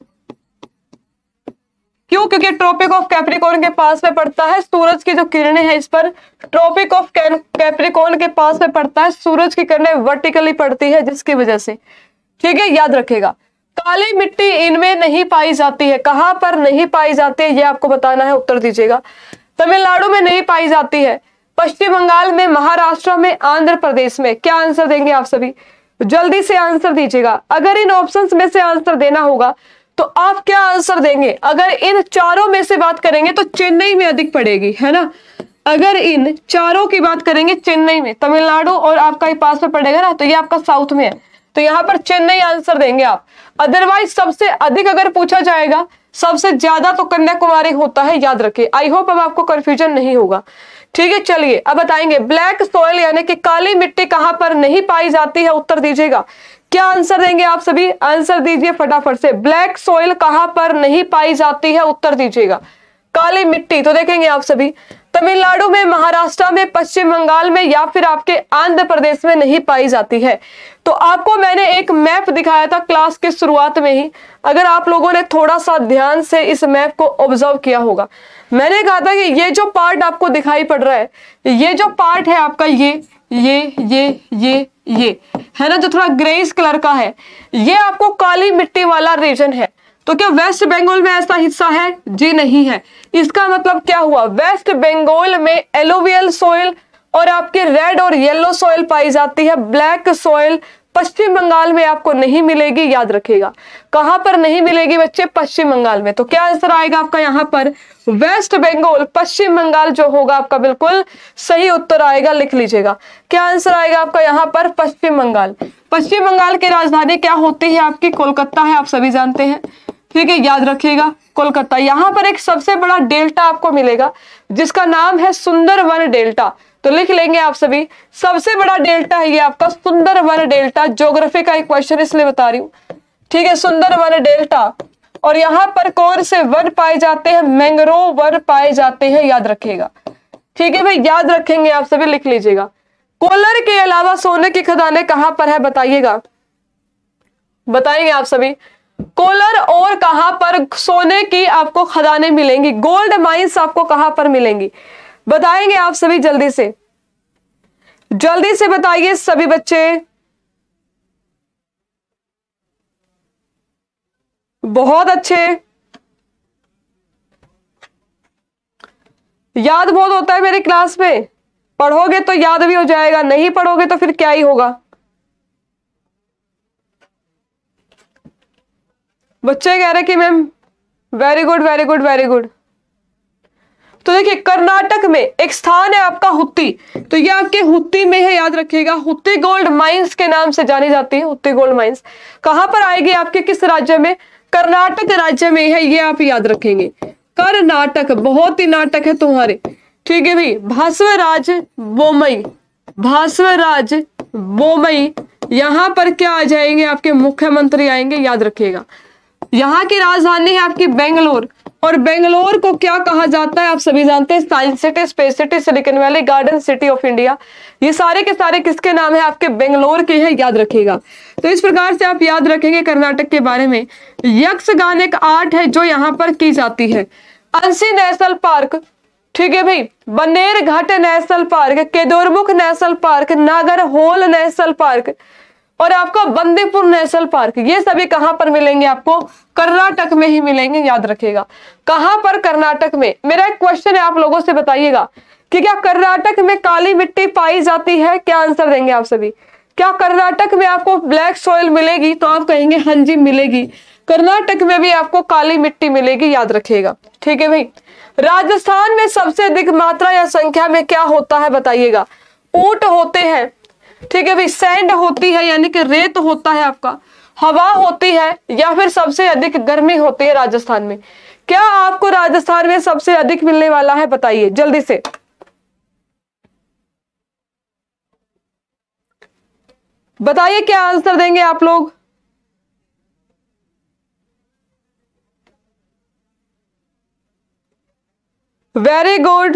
क्यों, क्योंकि ट्रॉपिक ऑफ कैप्रिकॉर्न के पास में पड़ता है, सूरज की जो किरणें हैं इस पर ट्रॉपिक ऑफ कैप्रिकॉर्न के पास में पड़ता है, सूरज की किरणें वर्टिकली पड़ती है जिसकी वजह से। ठीक है, याद रखेगा। काली मिट्टी इनमें नहीं पाई जाती है, कहां पर नहीं पाई जाती है ये आपको बताना है, उत्तर दीजिएगा। तमिलनाडु में नहीं पाई जाती है, पश्चिम बंगाल में, महाराष्ट्र में, आंध्र प्रदेश में। क्या आंसर देंगे आप सभी? जल्दी से आंसर दीजिएगा। अगर इन ऑप्शंस में से आंसर देना होगा तो आप क्या आंसर देंगे? अगर इन चारों में से बात करेंगे तो चेन्नई में अधिक पड़ेगी, है ना। अगर इन चारों की बात करेंगे चेन्नई में, तमिलनाडु और आपका ही पास में पड़ेगा ना, तो ये आपका साउथ में है, तो यहाँ पर चेन्नई आंसर देंगे आप। अदरवाइज सबसे अधिक अगर पूछा जाएगा, सबसे ज्यादा तो कन्याकुमारी होता है, याद रखिए। आई होप अब आपको कंफ्यूजन नहीं होगा। ठीक है, चलिए अब बताएंगे ब्लैक सॉइल यानी कि काली मिट्टी कहां पर नहीं पाई जाती है, उत्तर दीजिएगा। क्या आंसर देंगे आप सभी? आंसर दीजिए फटाफट से। ब्लैक सॉइल कहां पर नहीं पाई जाती है, उत्तर दीजिएगा। काली मिट्टी तो देखेंगे आप सभी तमिलनाडु में, महाराष्ट्र में, पश्चिम बंगाल में या फिर आपके आंध्र प्रदेश में नहीं पाई जाती है। तो आपको मैंने एक मैप दिखाया था क्लास के शुरुआत में ही, अगर आप लोगों ने थोड़ा सा ध्यान से इस मैप को ऑब्जर्व किया होगा। मैंने कहा था कि ये जो पार्ट आपको दिखाई पड़ रहा है, ये जो पार्ट है आपका, ये है ना, जो थोड़ा ग्रेइश कलर का है, ये आपको काली मिट्टी वाला रीजन है। तो क्या वेस्ट बंगाल में ऐसा हिस्सा है? जी नहीं है। इसका मतलब क्या हुआ? वेस्ट बंगाल में एलुवियल सॉइल और आपके रेड और येलो सॉइल पाई जाती है। ब्लैक सॉइल पश्चिम बंगाल में आपको नहीं मिलेगी, याद रखिएगा। कहां पर नहीं मिलेगी बच्चे? पश्चिम बंगाल में। तो क्या आंसर आएगा आपका यहाँ पर? वेस्ट बंगाल, पश्चिम बंगाल जो होगा आपका बिल्कुल सही उत्तर आएगा, लिख लीजिएगा। क्या आंसर आएगा आपका यहाँ पर? पश्चिम बंगाल। पश्चिम बंगाल की राजधानी क्या होती है आपकी? कोलकाता है, आप सभी जानते हैं। ठीक है, याद रखिएगा कोलकाता। यहाँ पर एक सबसे बड़ा डेल्टा आपको मिलेगा जिसका नाम है सुंदरवन डेल्टा, तो लिख लेंगे आप सभी। सबसे बड़ा डेल्टा है ये आपका सुंदरवन डेल्टा। ज्योग्राफी का एक क्वेश्चन इसलिए बता रही हूँ। ठीक है, सुंदरवन डेल्टा। और यहाँ पर कौन से वन पाए जाते हैं? मैंग्रोव वन पाए जाते हैं, याद रखिएगा। ठीक है भाई, याद रखेंगे आप सभी, लिख लीजिएगा। कोलर के अलावा सोने की खदानें कहां पर है, बताइएगा। बताएंगे आप सभी कोलर और कहां पर सोने की आपको खदानें मिलेंगी, गोल्ड माइंस आपको कहां पर मिलेंगी, बताएंगे आप सभी। जल्दी से बताइए सभी बच्चे। बहुत अच्छे, याद बहुत होता है मेरी क्लास में। पढ़ोगे तो याद भी हो जाएगा, नहीं पढ़ोगे तो फिर क्या ही होगा। बच्चे कह रहे कि ma'am very good very good very good. तो देखिए कर्नाटक में एक स्थान है आपका हुत्ती, तो ये आपके हुत्ती में है, याद रखिएगा। हुत्ती गोल्ड माइंस के नाम से जानी जाती है। हुत्ती गोल्ड माइंस कहां पर आएगी आपके, किस राज्य में? कर्नाटक राज्य में है, ये आप याद रखेंगे। कर्नाटक, बहुत ही नाटक है तुम्हारे। ठीक है भाई, भास्वराज बोम्मई, भास्वराज बोम्मई, यहां पर क्या आ जाएंगे? आपके मुख्यमंत्री आएंगे, याद रखिएगा। यहाँ की राजधानी है आपकी बेंगलोर, और बेंगलोर को क्या कहा जाता है आप सभी जानते हैं? Science city, space city, silicon valley, garden city of India. ये सारे के सारे किसके नाम है? आपके बेंगलोर के हैं, याद रखिएगा। तो इस प्रकार से आप याद रखेंगे कर्नाटक के बारे में। यक्षगान एक आर्ट है जो यहाँ पर की जाती है। अंशी नेशनल पार्क, ठीक है भाई, Baner Ghat national park, Kedarmukh national park, Nagarhole national park और आपका बंदीपुर नेशनल पार्क, ये सभी कहां पर मिलेंगे? आपको कर्नाटक में ही मिलेंगे, याद रखिएगा। कहां पर? कर्नाटक में। मेरा एक क्वेश्चन है, आप लोगों से बताइएगा कि क्या कर्नाटक में काली मिट्टी पाई जाती है? क्या आंसर देंगे आप सभी? क्या कर्नाटक में आपको ब्लैक सॉइल मिलेगी? तो आप कहेंगे हाँ जी मिलेगी। कर्नाटक में भी आपको काली मिट्टी मिलेगी, याद रखिएगा। ठीक है भाई। राजस्थान में सबसे अधिक मात्रा या संख्या में क्या होता है, बताइएगा? ऊंट होते हैं, ठीक है भाई, सैंड होती है यानी कि रेत होता है आपका, हवा होती है, या फिर सबसे अधिक गर्मी होती है राजस्थान में। क्या आपको राजस्थान में सबसे अधिक मिलने वाला है, बताइए जल्दी से। बताइए क्या आंसर देंगे आप लोग। Very good.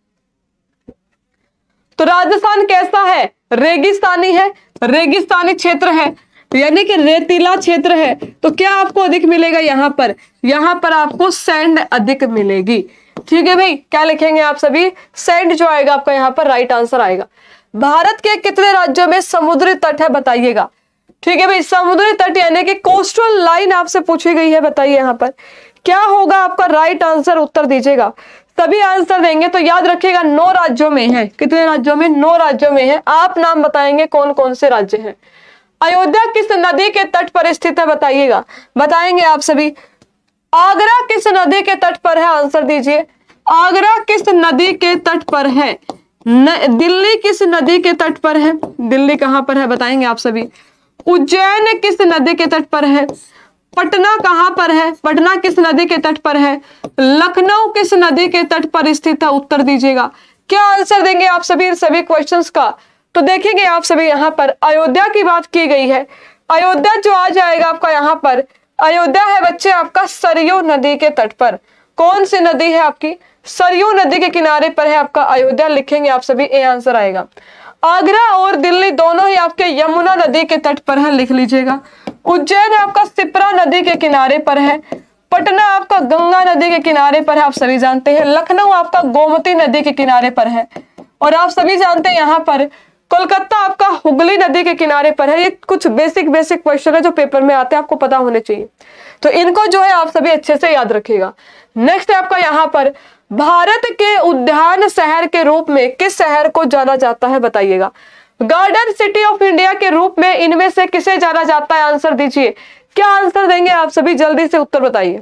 तो राजस्थान कैसा है? रेगिस्तानी है, रेगिस्तानी क्षेत्र है, यानी कि रेतीला क्षेत्र है। तो क्या आपको अधिक मिलेगा यहाँ पर? यहाँ पर आपको सैंड अधिक मिलेगी। ठीक है भाई, क्या लिखेंगे आप सभी? सैंड जो आएगा आपका यहाँ पर राइट आंसर आएगा। भारत के कितने राज्यों में समुद्री तट है, बताइएगा। ठीक है भाई, समुद्री तट यानी कि कोस्टल लाइन आपसे पूछी गई है, बताइए यहाँ पर क्या होगा आपका राइट आंसर, उत्तर दीजिएगा। सभी आंसर देंगे तो याद रखिएगा 9 राज्यों में है। कितने राज्यों में? 9 राज्यों में है। आप नाम बताएंगे कौन कौन से राज्य हैं। अयोध्या किस नदी के तट पर स्थित है बताइएगा, बताएंगे आप सभी। आगरा किस नदी के तट पर है? आंसर दीजिए। आगरा किस नदी के तट पर है? दिल्ली किस नदी के तट पर है? दिल्ली कहां पर है बताएंगे आप सभी। उज्जैन किस नदी के तट पर है? पटना कहां पर है? पटना किस नदी के तट पर है? लखनऊ किस नदी के तट पर स्थित है? उत्तर दीजिएगा। क्या आंसर देंगे आप सभी सभी क्वेश्चंस का? तो देखेंगे आप सभी यहाँ पर अयोध्या की बात की गई है। अयोध्या जो आ जाएगा आपका यहाँ पर, अयोध्या है बच्चे आपका सरयू नदी के तट पर। कौन सी नदी है आपकी? सरयू नदी के किनारे पर है आपका अयोध्या। लिखेंगे आप सभी, ए आंसर आएगा। आगरा और दिल्ली दोनों ही आपके यमुना नदी के तट पर है, लिख लीजिएगा। उज्जैन आपका शिप्रा नदी के किनारे पर है। पटना आपका गंगा नदी के किनारे पर है, आप सभी जानते हैं। लखनऊ आपका गोमती नदी के किनारे पर है। और आप सभी जानते हैं यहाँ पर कोलकाता आपका हुगली नदी के किनारे पर है। ये कुछ बेसिक क्वेश्चन है जो पेपर में आते हैं, आपको पता होने चाहिए। तो इनको जो है आप सभी अच्छे से याद रखिएगा। नेक्स्ट है आपका यहाँ पर, भारत के उद्यान शहर के रूप में किस शहर को जाना जाता है बताइएगा। गार्डन सिटी ऑफ इंडिया के रूप में इनमें से किसे जाना जाता है? आंसर दीजिए। क्या आंसर देंगे आप सभी? जल्दी से उत्तर बताइए,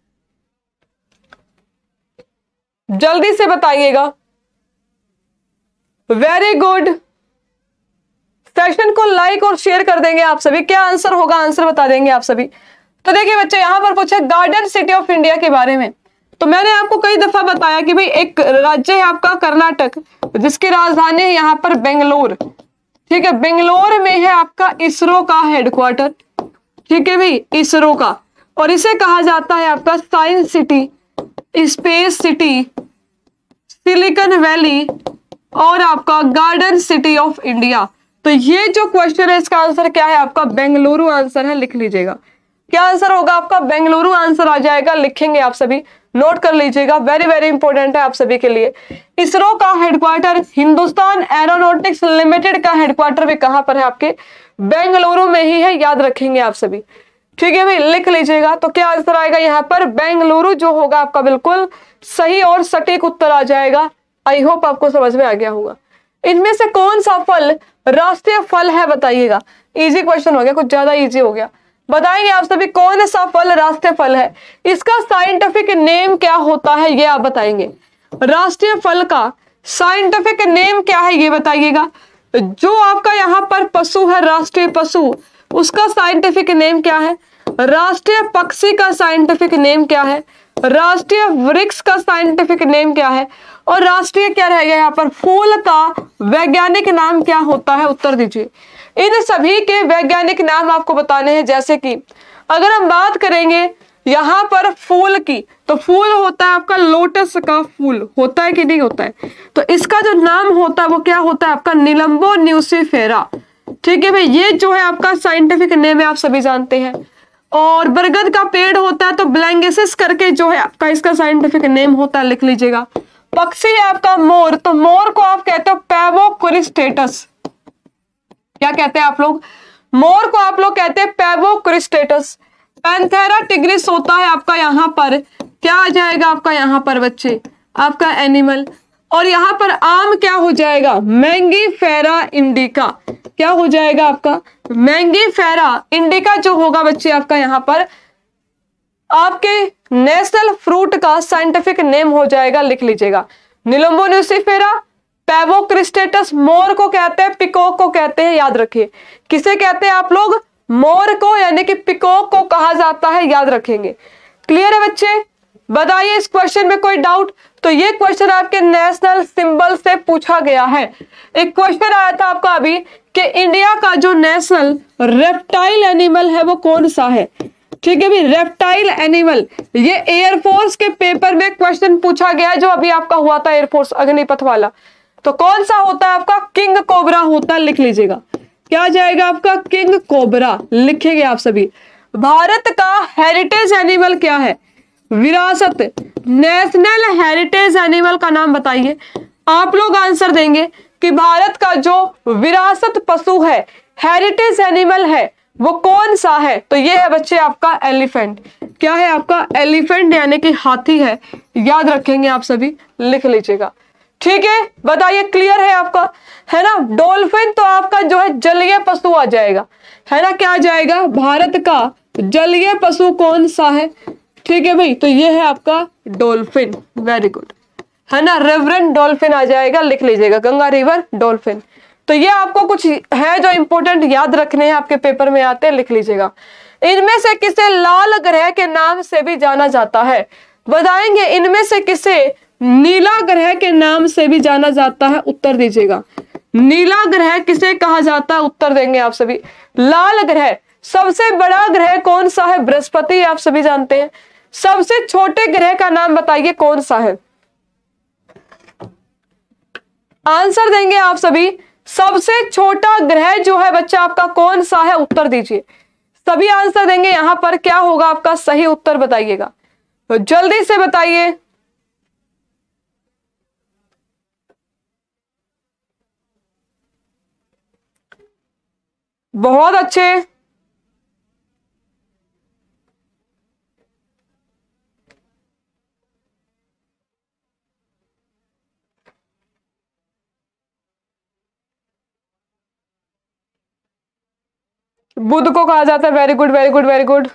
जल्दी से बताइएगा। Very good. सेशन को लाइक और शेयर कर देंगे आप सभी। क्या आंसर होगा? आंसर बता देंगे आप सभी। तो देखिए बच्चे, यहां पर पूछा गार्डन सिटी ऑफ इंडिया के बारे में। तो मैंने आपको कई दफा बताया कि भाई एक राज्य है आपका कर्नाटक, जिसकी राजधानी है यहाँ पर बेंगलोर। ठीक है, बेंगलोर में है आपका इसरो का हेडक्वार्टर। ठीक है भाई, इसरो का। और इसे कहा जाता है आपका science city, space city, silicon valley और आपका गार्डन सिटी ऑफ इंडिया। तो ये जो क्वेश्चन है इसका आंसर क्या है आपका? बेंगलुरु आंसर है, लिख लीजिएगा। क्या आंसर होगा आपका? बेंगलुरु आंसर आ जाएगा, लिखेंगे आप सभी, नोट कर लीजिएगा। वेरी इंपॉर्टेंट है आप सभी के लिए। इसरो का हेडक्वार्टर, हिंदुस्तान एरोनॉटिक्स लिमिटेड का हेडक्वार्टर भी कहां पर है? आपके बेंगलुरु में ही है, याद रखेंगे आप सभी। ठीक है भाई, लिख लीजिएगा। तो क्या आंसर आएगा यहाँ पर? बेंगलुरु जो होगा आपका बिल्कुल सही और सटीक उत्तर आ जाएगा। आई होप आपको समझ में आ गया होगा। इनमें से कौन सा फल राष्ट्रीय फल है बताइएगा। इजी क्वेश्चन हो गया, कुछ ज्यादा इजी हो गया। बताएंगे आप सभी कौन सा फल राष्ट्रीय फल है, इसका साइंटिफिक नेम क्या होता है, ये आप बताएंगे। राष्ट्रीय फल का साइंटिफिक नेम क्या है ये बताइएगा। जो आपका यहाँ पर पशु है, राष्ट्रीय पशु, उसका साइंटिफिक नेम क्या है। राष्ट्रीय पक्षी का साइंटिफिक नेम क्या है। राष्ट्रीय वृक्ष का साइंटिफिक नेम क्या है। और राष्ट्रीय क्या रहेगा यहाँ पर, फूल का वैज्ञानिक नाम क्या होता है, उत्तर दीजिए। इन सभी के वैज्ञानिक नाम आपको बताने हैं। जैसे कि अगर हम बात करेंगे यहाँ पर फूल की, तो फूल होता है आपका लोटस का फूल, होता है कि नहीं होता है। तो इसका जो नाम होता है वो क्या होता है आपका, निलंबो न्यूसीफेरा। ठीक है भाई, ये जो है आपका साइंटिफिक नेम है, आप सभी जानते हैं। और बरगद का पेड़ होता है तो ब्लैंगेसिस करके जो है आपका इसका साइंटिफिक नेम होता है, लिख लीजिएगा। पक्षी है आपका मोर, तो मोर को आप कहते हो पैवो क्रिस्टेटस। क्या कहते हैं आप लोग? मोर को आप लोग कहते हैं पैवो क्रिस्टेटस। पैंथेरा टिग्रिस होता है आपका यहाँ पर, क्या आ जाएगा आपका यहाँ पर बच्चे, आपका एनिमल। और यहाँ पर आम क्या हो जाएगा, मैंगीफेरा इंडिका। क्या हो जाएगा आपका, मैंगीफेरा इंडिका जो होगा बच्चे आपका यहाँ पर आपके नेशनल फ्रूट का साइंटिफिक नेम हो जाएगा, लिख लीजिएगा। निलंबो न्यूसीफेरा, पैवो क्रिस्टेटस, मोर को कहते हैं, पिकॉक को कहते हैं, याद रखिए। किसे कहते हैं आप लोग, मोर को, यानी कि पिकॉक को कहा जाता है, याद रखेंगे। क्लियर है बच्चे? बताइए इस क्वेश्चन में कोई डाउट? तो ये क्वेश्चन आपके नेशनल सिंबल से पूछा गया है। एक क्वेश्चन आया था आपका अभी कि इंडिया का जो नेशनल रेप्टाइल एनिमल है वो कौन सा है। ठीक है भाई, रेप्टाइल एनिमल, ये एयरफोर्स के पेपर में क्वेश्चन पूछा गया है, जो अभी आपका हुआ था एयरफोर्स अग्निपथ वाला। तो कौन सा होता है आपका, किंग कोबरा होता है, लिख लीजिएगा। क्या आ जाएगा आपका, किंग कोबरा, लिखेंगे आप सभी। भारत का हेरिटेज एनिमल क्या है, विरासत, नेशनल हेरिटेज एनिमल का नाम बताइए। आप लोग आंसर देंगे कि भारत का जो विरासत पशु है, हेरिटेज एनिमल है, वो कौन सा है? तो ये है बच्चे आपका एलिफेंट। क्या है आपका? एलिफेंट यानी कि हाथी है। याद रखेंगे आप सभी, लिख लीजिएगा। ठीक है, बताइए क्लियर है आपका, है ना। डॉल्फिन तो आपका जो है जलीय पशु आ जाएगा, है ना। क्या आ जाएगा? भारत का जलीय पशु कौन सा है? ठीक है भाई, तो ये है आपका डॉल्फिन। वेरी गुड, है ना। रेवरेंट डॉल्फिन आ जाएगा, लिख लीजिएगा, गंगा रिवर डॉल्फिन। तो ये आपको कुछ है जो इंपॉर्टेंट याद रखने हैं, आपके पेपर में आते हैं, लिख लीजिएगा। इनमें से किसे लाल ग्रह के नाम से भी जाना जाता है? बताएंगे। इनमें से किसे नीला ग्रह के नाम से भी जाना जाता है? उत्तर दीजिएगा। नीला ग्रह किसे कहा जाता है? उत्तर देंगे आप सभी। लाल ग्रह, सबसे बड़ा ग्रह कौन सा है? बृहस्पति, आप सभी जानते हैं। सबसे छोटे ग्रह का नाम बताइए कौन सा है? आंसर देंगे आप सभी। सबसे छोटा ग्रह जो है बच्चा आपका कौन सा है? उत्तर दीजिए। सभी आंसर देंगे। यहां पर क्या होगा आपका सही उत्तर? बताइएगा, तो जल्दी से बताइए। बहुत अच्छे, बुध को कहा जाता है। Very good, very good, very good,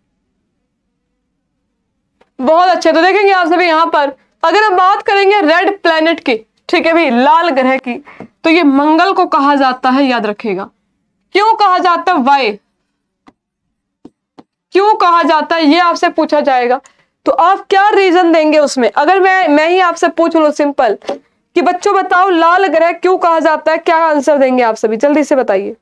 बहुत अच्छे। तो देखेंगे आप सभी यहां पर, अगर हम बात करेंगे रेड प्लेनेट की, ठीक है भाई, लाल ग्रह की, तो ये मंगल को कहा जाता है। याद रखिएगा। क्यों कहा जाता है? वाई, क्यों कहा जाता है, ये आपसे पूछा जाएगा। तो आप क्या रीजन देंगे उसमें? अगर मैं ही आपसे पूछ लूं सिंपल कि बच्चों बताओ लाल ग्रह क्यों कहा जाता है, क्या आंसर देंगे आप सभी? जल्दी से बताइए।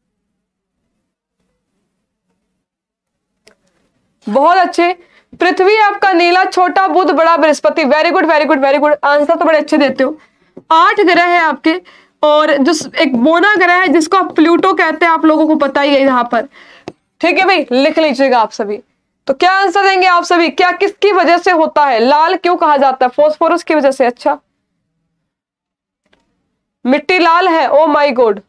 बहुत अच्छे। पृथ्वी आपका नीला, छोटा बुध, बड़ा बृहस्पति। Very good, very good, very good, answer तो बड़े अच्छे देते हो। 8 ग्रह है आपके, और जो एक बोना ग्रह है जिसको आप प्लूटो कहते हैं, आप लोगों को पता ही है यहाँ पर। ठीक है भाई, लिख लीजिएगा आप सभी। तो क्या आंसर देंगे आप सभी? क्या किसकी वजह से होता है? लाल क्यों कहा जाता है? फॉस्फोरस की वजह से। अच्छा, मिट्टी लाल है। Oh my god,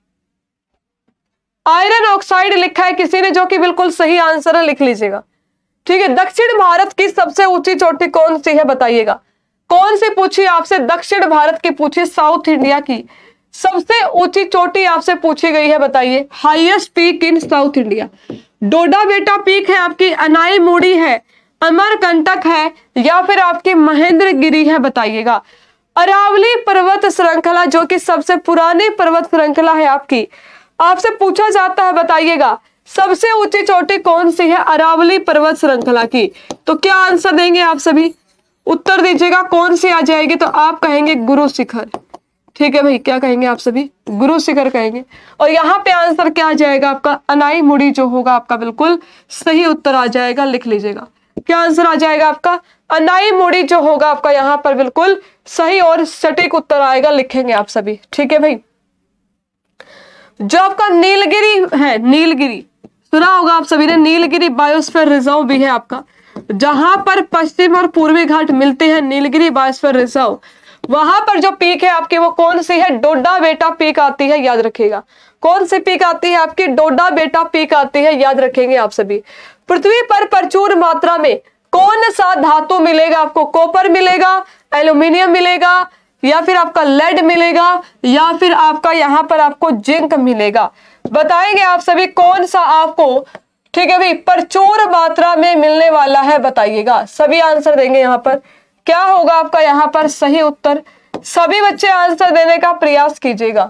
iron oxide लिखा है किसी ने, जो कि बिल्कुल सही आंसर है, लिख लीजिएगा। ठीक है। दक्षिण भारत की सबसे ऊंची चोटी कौन सी है? बताइएगा। कौन सी पूछी आपसे? दक्षिण भारत की पूछी, साउथ इंडिया की सबसे ऊंची चोटी आपसे पूछी गई है। बताइए, highest peak in south India. Dodda Betta peak है आपकी, अनाईमुड़ी है, अमरकंटक है, या फिर आपकी महेंद्रगिरी है? बताइएगा। अरावली पर्वत श्रृंखला, जो कि सबसे पुरानी पर्वत श्रृंखला है आपकी, आपसे पूछा जाता है। बताइएगा, सबसे ऊंची चोटी कौन सी है? अरावली पर्वत श्रृंखला की। तो क्या आंसर देंगे आप सभी? उत्तर दीजिएगा, कौन सी आ जाएगी? तो आप कहेंगे गुरु शिखर। ठीक है भाई, क्या कहेंगे आप सभी? गुरु शिखर कहेंगे। और यहाँ पे आंसर क्या आ जाएगा आपका? अनाईमुड़ी जो होगा आपका बिल्कुल सही उत्तर आ जाएगा, लिख लीजिएगा। क्या आंसर आ जाएगा आपका? अनाईमुड़ी जो होगा आपका यहाँ पर बिल्कुल सही और सटीक उत्तर आएगा, लिखेंगे आप सभी। ठीक है भाई। जो आपका नीलगिरी है, नीलगिरी सुना होगा आप सभी ने, नीलगिरी बायोस्फीयर रिजर्व भी है आपका, जहां पर पश्चिम और पूर्वी घाट मिलते हैं। नीलगिरी बायोस्फीयर रिजर्व, वहां पर जो पीक है आपकी वो कौन सी है? डोडा बेटा पीक आती है। याद रखिएगा, कौन सी पीक आती है आपकी? डोडा बेटा पीक आती है। याद रखेंगे आप सभी। पृथ्वी पर प्रचुर मात्रा में कौन सा धातु मिलेगा आपको? कॉपर मिलेगा, एल्यूमिनियम मिलेगा, या फिर आपका लेड मिलेगा, या फिर आपका यहाँ पर आपको जिंक मिलेगा? बताएंगे आप सभी कौन सा आपको, ठीक है भाई, प्रचुर मात्रा में मिलने वाला है? बताइएगा। सभी आंसर देंगे यहाँ पर। क्या होगा आपका यहाँ पर सही उत्तर? सभी बच्चे आंसर देने का प्रयास कीजिएगा।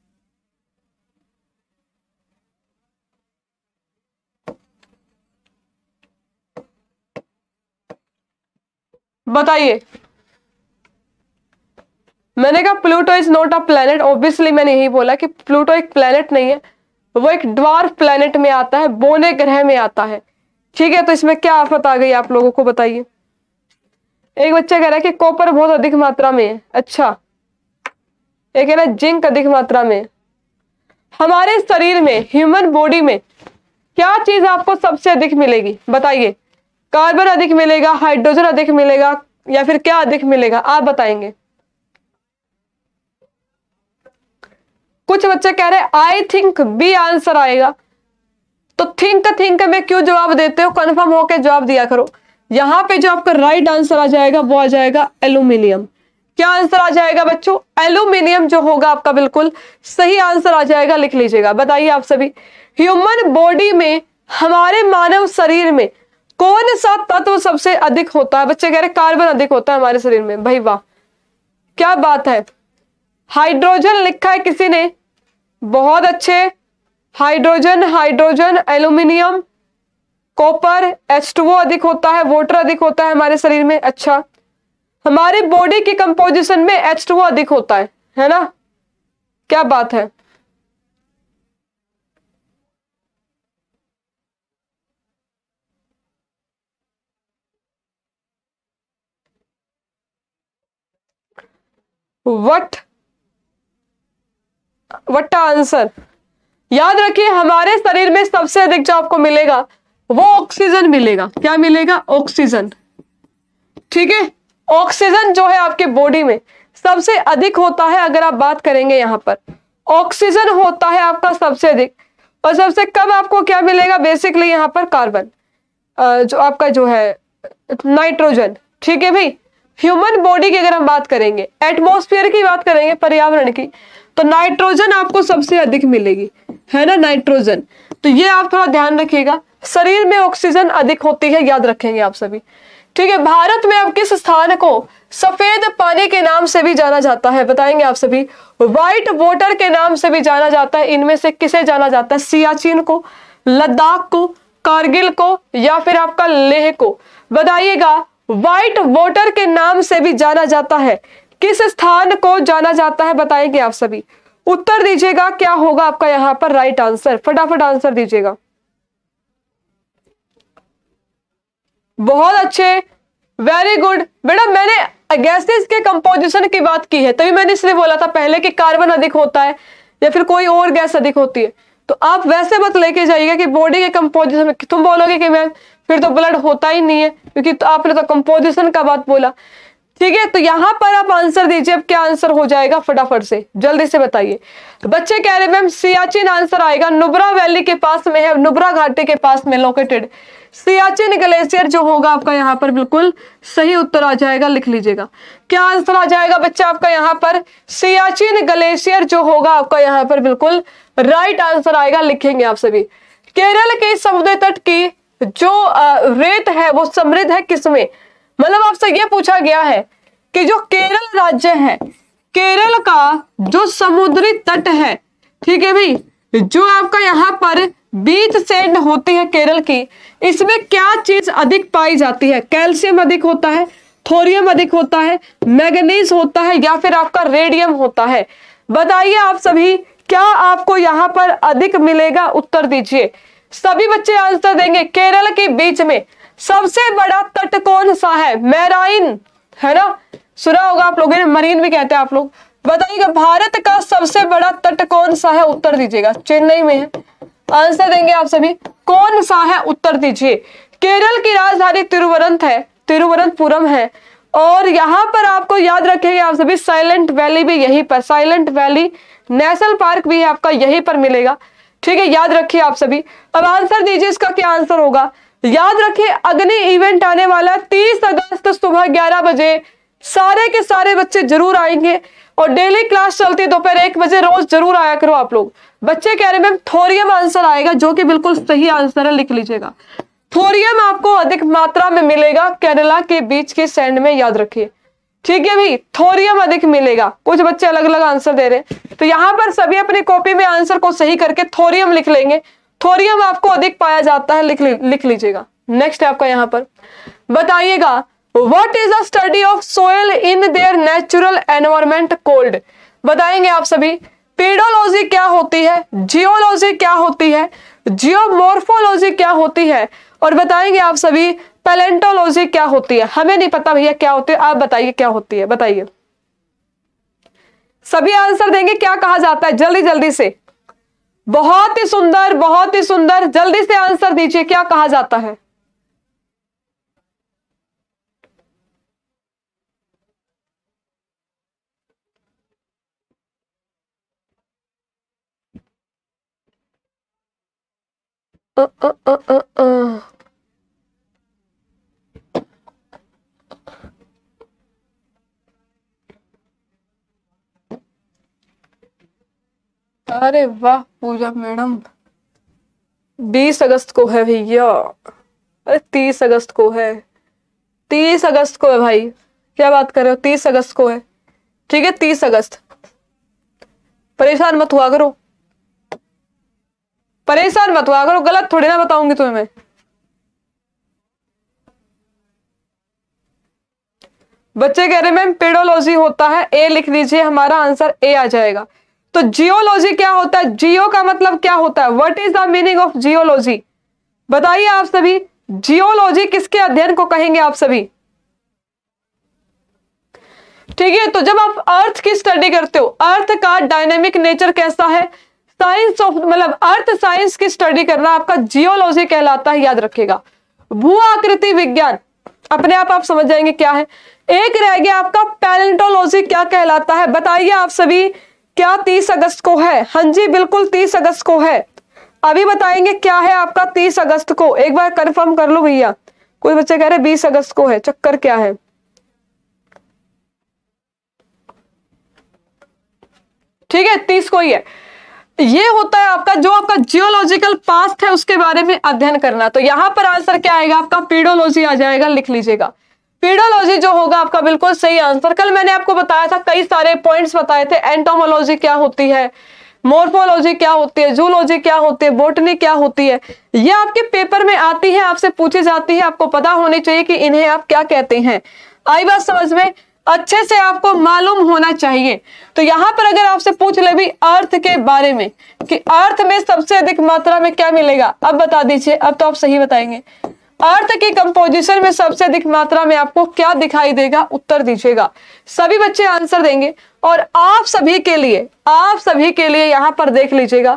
बताइए। मैंने कहा Pluto is not a planet. Obviously मैंने यही बोला कि प्लूटो एक प्लेनेट नहीं है, वो एक ड्वार्फ प्लेनेट में आता है, बोने ग्रह में आता है। ठीक है, तो इसमें क्या आफत आ गई आप लोगों को? बताइए। एक बच्चा कह रहा है कि कॉपर बहुत अधिक मात्रा में है। अच्छा, एक है ना जिंक अधिक मात्रा में। हमारे शरीर में, ह्यूमन बॉडी में क्या चीज आपको सबसे अधिक मिलेगी? बताइए। कार्बन अधिक मिलेगा, हाइड्रोजन अधिक मिलेगा, या फिर क्या अधिक मिलेगा? आप बताएंगे। कुछ बच्चे कह रहे हैं आई थिंक बी आंसर आएगा। तो थिंक थिंक में क्यों जवाब देते हो, कंफर्म होकर जवाब दिया करो। यहां पे जो आपका राइट आंसर आ जाएगा वो आ जाएगा एल्यूमिनियम। क्या आंसर आ जाएगा बच्चों, एल्यूमिनियम जो होगा आपका बिल्कुल सही आंसर आ जाएगा, लिख लीजिएगा। बताइए आप सभी, ह्यूमन बॉडी में, हमारे मानव शरीर में कौन सा तत्व सबसे अधिक होता है? बच्चे कह रहे कार्बन अधिक होता है हमारे शरीर में। भाई वाह, क्या बात है। हाइड्रोजन लिखा है किसी ने, बहुत अच्छे। Hydrogen, hydrogen, aluminium, copper, H2O अधिक होता है, वाटर अधिक होता है हमारे शरीर में। अच्छा, हमारी बॉडी की कंपोजिशन में H2O अधिक होता है ना? क्या बात है। What answer. याद रखिए, हमारे शरीर में सबसे अधिक जो आपको मिलेगा वो ऑक्सीजन मिलेगा। क्या मिलेगा? ऑक्सीजन। ठीक है, ऑक्सीजन जो है आपके बॉडी में सबसे अधिक होता है। अगर आप बात करेंगे यहां पर ऑक्सीजन होता है आपका सबसे अधिक, और सबसे कम आपको क्या मिलेगा? बेसिकली यहां पर कार्बन, जो आपका जो है नाइट्रोजन। ठीक है भाई, ह्यूमन बॉडी की अगर हम बात करेंगे, एटमॉस्फेयर की बात करेंगे, पर्यावरण की, तो नाइट्रोजन आपको सबसे अधिक मिलेगी, है ना, नाइट्रोजन। तो ये आप थोड़ा ध्यान रखिएगा, शरीर में ऑक्सीजन अधिक होती है, याद रखेंगे आप सभी। ठीक है, भारत में अब किस स्थान को सफेद पानी के नाम से भी जाना जाता है? बताएंगे आप सभी। व्हाइट वाटर के नाम से भी जाना जाता है, इनमें से किसे जाना जाता है? सियाचिन को, लद्दाख को, कारगिल को, या फिर आपका लेह को? बताइएगा, व्हाइट वाटर के नाम से भी जाना जाता है, किस स्थान को जाना जाता है? बताएंगे आप सभी, उत्तर दीजिएगा। क्या होगा आपका यहां पर राइट आंसर? फटाफट आंसर दीजिएगा। बहुत अच्छे, वेरी गुड बेटा। मैंने गैसेस के कंपोजिशन की बात की है, तभी मैंने इसलिए बोला था पहले कि कार्बन अधिक होता है या फिर कोई और गैस अधिक होती है। तो आप वैसे मत लेके जाइएगा कि बॉडी के कंपोजिशन में, तुम बोलोगे कि मैम फिर तो ब्लड होता ही नहीं है, क्योंकि तो आपने तो कंपोजिशन का बात बोला। ठीक है, तो यहां पर आप आंसर दीजिए। अब क्या आंसर हो जाएगा, फटाफट से जल्दी से बताइए। बच्चे कह रहे मैम सियाचिन आंसर आएगा, नुब्रा वैली के पास में है, नुब्रा घाटी के पास में लोकेटेड सियाचिन ग्लेशियर जो होगा आपका यहाँ पर बिल्कुल सही उत्तर आ जाएगा, लिख लीजिएगा। क्या आंसर आ जाएगा बच्चा आपका यहाँ पर? सियाचिन ग्लेशियर जो होगा आपका यहाँ पर बिल्कुल राइट आंसर आएगा, लिखेंगे आप सभी। केरल के समुद्र तट की जो रेत है वो समृद्ध है किसमें? मतलब आपसे ये पूछा गया है कि जो केरल राज्य है, केरल का जो समुद्री तट है, ठीक है भाई, जो आपका यहाँ पर बीच सैंड होती है केरल की, इसमें क्या चीज अधिक पाई जाती है? कैल्शियम अधिक होता है, थोरियम अधिक होता है, मैग्नीज होता है, या फिर आपका रेडियम होता है? बताइए आप सभी, क्या आपको यहाँ पर अधिक मिलेगा? उत्तर दीजिए। सभी बच्चे आंसर देंगे। केरल के बीच में सबसे बड़ा तट कौन सा है? मैराइन, है ना, सुना होगा आप लोगों ने, मरीन भी कहते हैं आप लोग। बताइएगा, भारत का सबसे बड़ा तट कौन सा है? उत्तर दीजिएगा। चेन्नई में है, आंसर देंगे आप सभी। कौन सा है? उत्तर दीजिए। केरल की राजधानी तिरुवनंत है, तिरुवनंतपुरम है, और यहां पर आपको याद रखेंगे आप सभी, साइलेंट वैली भी यहीं पर, साइलेंट वैली नेशनल पार्क भी है आपका यहीं पर मिलेगा। ठीक है, याद रखिए आप सभी। अब आंसर दीजिए, इसका क्या आंसर होगा? याद रखिए, अग्नि इवेंट आने वाला 30 अगस्त सुबह 11 बजे। सारे के सारे बच्चे जरूर आएंगे, और डेली क्लास चलती है दोपहर 1 बजे, रोज जरूर आया करो आप लोग। बच्चे कह रहे मैम थोरियम आंसर आएगा, जो कि बिल्कुल सही आंसर है, लिख लीजिएगा। थोरियम आपको अधिक मात्रा में मिलेगा केरला के बीच के सैंड में, याद रखिए। ठीक है भाई, थोरियम अधिक मिलेगा। कुछ बच्चे अलग अलग आंसर दे रहे हैं, तो यहां पर सभी अपनी कॉपी में आंसर को सही करके थोरियम लिख लेंगे। थोरियम आपको अधिक पाया जाता है, लिख लीजिएगा। नेक्स्ट है आपका यहाँ पर, बताइएगा, What is the study of soil in their natural environment called? बताएंगे आप सभी। पेडोलॉजी क्या होती है, जियोलॉजी क्या होती है, जियोमॉर्फोलॉजी क्या होती है, और बताएंगे आप सभी पैलेंटोलॉजी क्या होती है। हमें नहीं पता भैया क्या होती है, आप बताइए क्या होती है, बताइए। सभी आंसर देंगे, क्या कहा जाता है? जल्दी जल्दी से। बहुत ही सुंदर, बहुत ही सुंदर, जल्दी से आंसर दीजिए, क्या कहा जाता है? अ, अ, अ, अ, अ। अरे वाह पूजा मैडम, 20 अगस्त को है भैया। अरे 30 अगस्त को है, 30 अगस्त को है भाई, क्या बात कर रहे हो, 30 अगस्त को है। ठीक है 30 अगस्त, परेशान मत हुआ करो, परेशान मत हुआ करो, गलत थोड़ी ना बताऊंगी तुम्हें मैं। बच्चे कह रहे मैम पेडोलॉजी होता है, ए लिख दीजिए, हमारा आंसर ए आ जाएगा। तो जियोलॉजी क्या होता है, जियो का मतलब क्या होता है, what is the meaning of geology, बताइए आप सभी। जियोलॉजी किसके अध्ययन को कहेंगे आप सभी। ठीक है, तो जब आप अर्थ की स्टडी करते हो, अर्थ का डायनेमिक नेचर कैसा है, साइंस ऑफ मतलब अर्थ साइंस की स्टडी करना आपका जियोलॉजी कहलाता है, याद रखिएगा। भू आकृति विज्ञान अपने आप समझ जाएंगे क्या है। एक रह गया आपका पैलेंटोलॉजी, क्या कहलाता है, बताइए आप सभी। क्या 30 अगस्त को है, हाँ जी बिल्कुल 30 अगस्त को है। अभी बताएंगे क्या है आपका 30 अगस्त को, एक बार कंफर्म कर लो भैया। कोई बच्चे कह रहे 20 अगस्त को है, चक्कर क्या है। ठीक है 30 को ही है। ये होता है आपका जो आपका जियोलॉजिकल पास्ट है उसके बारे में अध्ययन करना। तो यहां पर आंसर क्या आएगा आपका, पीडोलॉजी आ जाएगा, लिख लीजिएगा। पीडोलॉजी जो होगा आपका बिल्कुल सही आंसर। कल मैंने आपको बताया था, कई सारे पॉइंट्स बताए थे, एंटोमोलॉजी क्या होती है, मोर्फोलॉजी क्या होती है, जूलॉजी क्या होती है, बोटनी क्या होती है, ये आपके पेपर में आती है, आपसे पूछी जाती है, आपको पता होनी चाहिए कि इन्हें आप क्या कहते हैं। आई बात समझ में, अच्छे से आपको मालूम होना चाहिए। तो यहां पर अगर आपसे पूछ ले भी अर्थ के बारे में कि अर्थ में सबसे अधिक मात्रा में क्या मिलेगा, अब बता दीजिए, अब तो आप सही बताएंगे। अर्थ की कंपोजिशन में सबसे अधिक मात्रा में आपको क्या दिखाई देगा, उत्तर दीजिएगा। सभी बच्चे आंसर देंगे। और आप सभी के लिए यहां पर देख लीजिएगा,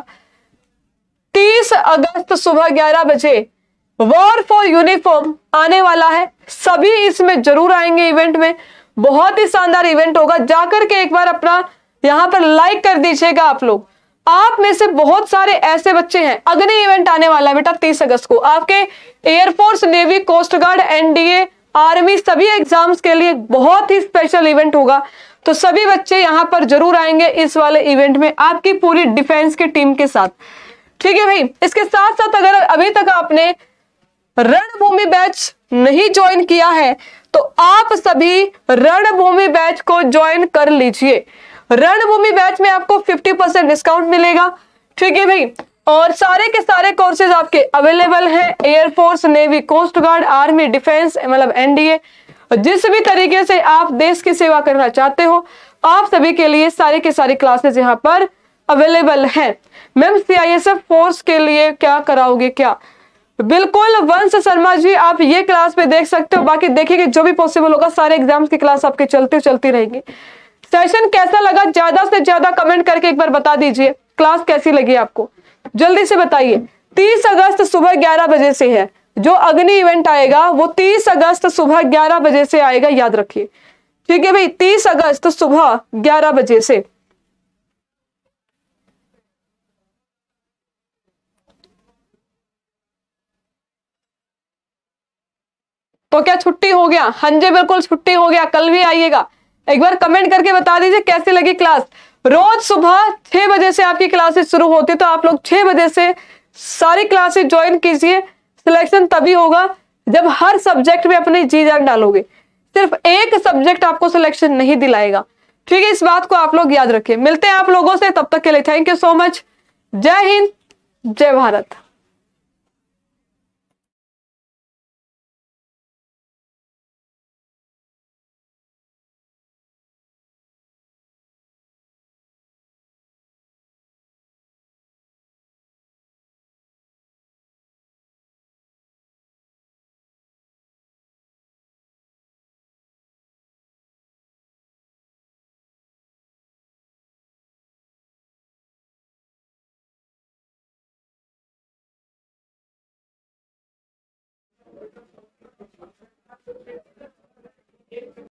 30 अगस्त सुबह 11 बजे वॉर फॉर यूनिफॉर्म आने वाला है। सभी इसमें जरूर आएंगे इवेंट में, बहुत ही शानदार इवेंट होगा। जाकर के एक बार अपना यहां पर लाइक कर दीजिएगा आप लोग। आप में से बहुत सारे ऐसे बच्चे हैं, अग्नि इवेंट आने वाला है बेटा 30 अगस्त को, आपके air force, navy, coast guard, NDA, army, सभी एग्जाम्स के लिए बहुत ही स्पेशल इवेंट होगा। तो सभी बच्चे यहां पर जरूर आएंगे इस वाले इवेंट में, आपकी पूरी डिफेंस की टीम के साथ। ठीक है भाई, इसके साथ साथ अगर अभी तक आपने रणभूमि बैच नहीं ज्वाइन किया है तो आप सभी रणभूमि बैच को ज्वाइन कर लीजिए। रणभूमि बैच में आपको 50% डिस्काउंट मिलेगा। ठीक है भाई, और सारे के सारे कोर्सेज आपके अवेलेबल हैं, air force, navy, coast guard, army, defence, मतलब एनडीए, जिस भी तरीके से आप देश की सेवा करना चाहते हो, आप सभी के लिए सारी के सारी क्लासेस यहाँ पर अवेलेबल हैं। मैम सीआईएसएफ फोर्स के लिए क्या कराओगे क्या, बिल्कुल वंश शर्मा जी, आप ये क्लास में देख सकते हो। बाकी देखिए जो भी पॉसिबल होगा, सारे एग्जाम्स की क्लास आपके चलती रहेंगी। सेशन कैसा लगा, ज्यादा से ज्यादा कमेंट करके एक बार बता दीजिए, क्लास कैसी लगी आपको, जल्दी से बताइए। 30 अगस्त सुबह 11 बजे से है, जो अग्नि इवेंट आएगा वो 30 अगस्त सुबह 11 बजे से आएगा, याद रखिए। ठीक है भाई, 30 अगस्त सुबह 11 बजे से। तो क्या छुट्टी हो गया, हाँ जी बिल्कुल छुट्टी हो गया, कल भी आइएगा। एक बार कमेंट करके बता दीजिए कैसी लगी क्लास। रोज सुबह 6 बजे से आपकी क्लासेस शुरू होती है, तो आप लोग 6 बजे से सारी क्लासेस ज्वाइन कीजिए। सिलेक्शन तभी होगा जब हर सब्जेक्ट में अपनी जी जान डालोगे, सिर्फ एक सब्जेक्ट आपको सिलेक्शन नहीं दिलाएगा। ठीक है, इस बात को आप लोग याद रखिए। मिलते हैं आप लोगों से, तब तक के लिए थैंक यू सो मच। जय हिंद, जय भारत।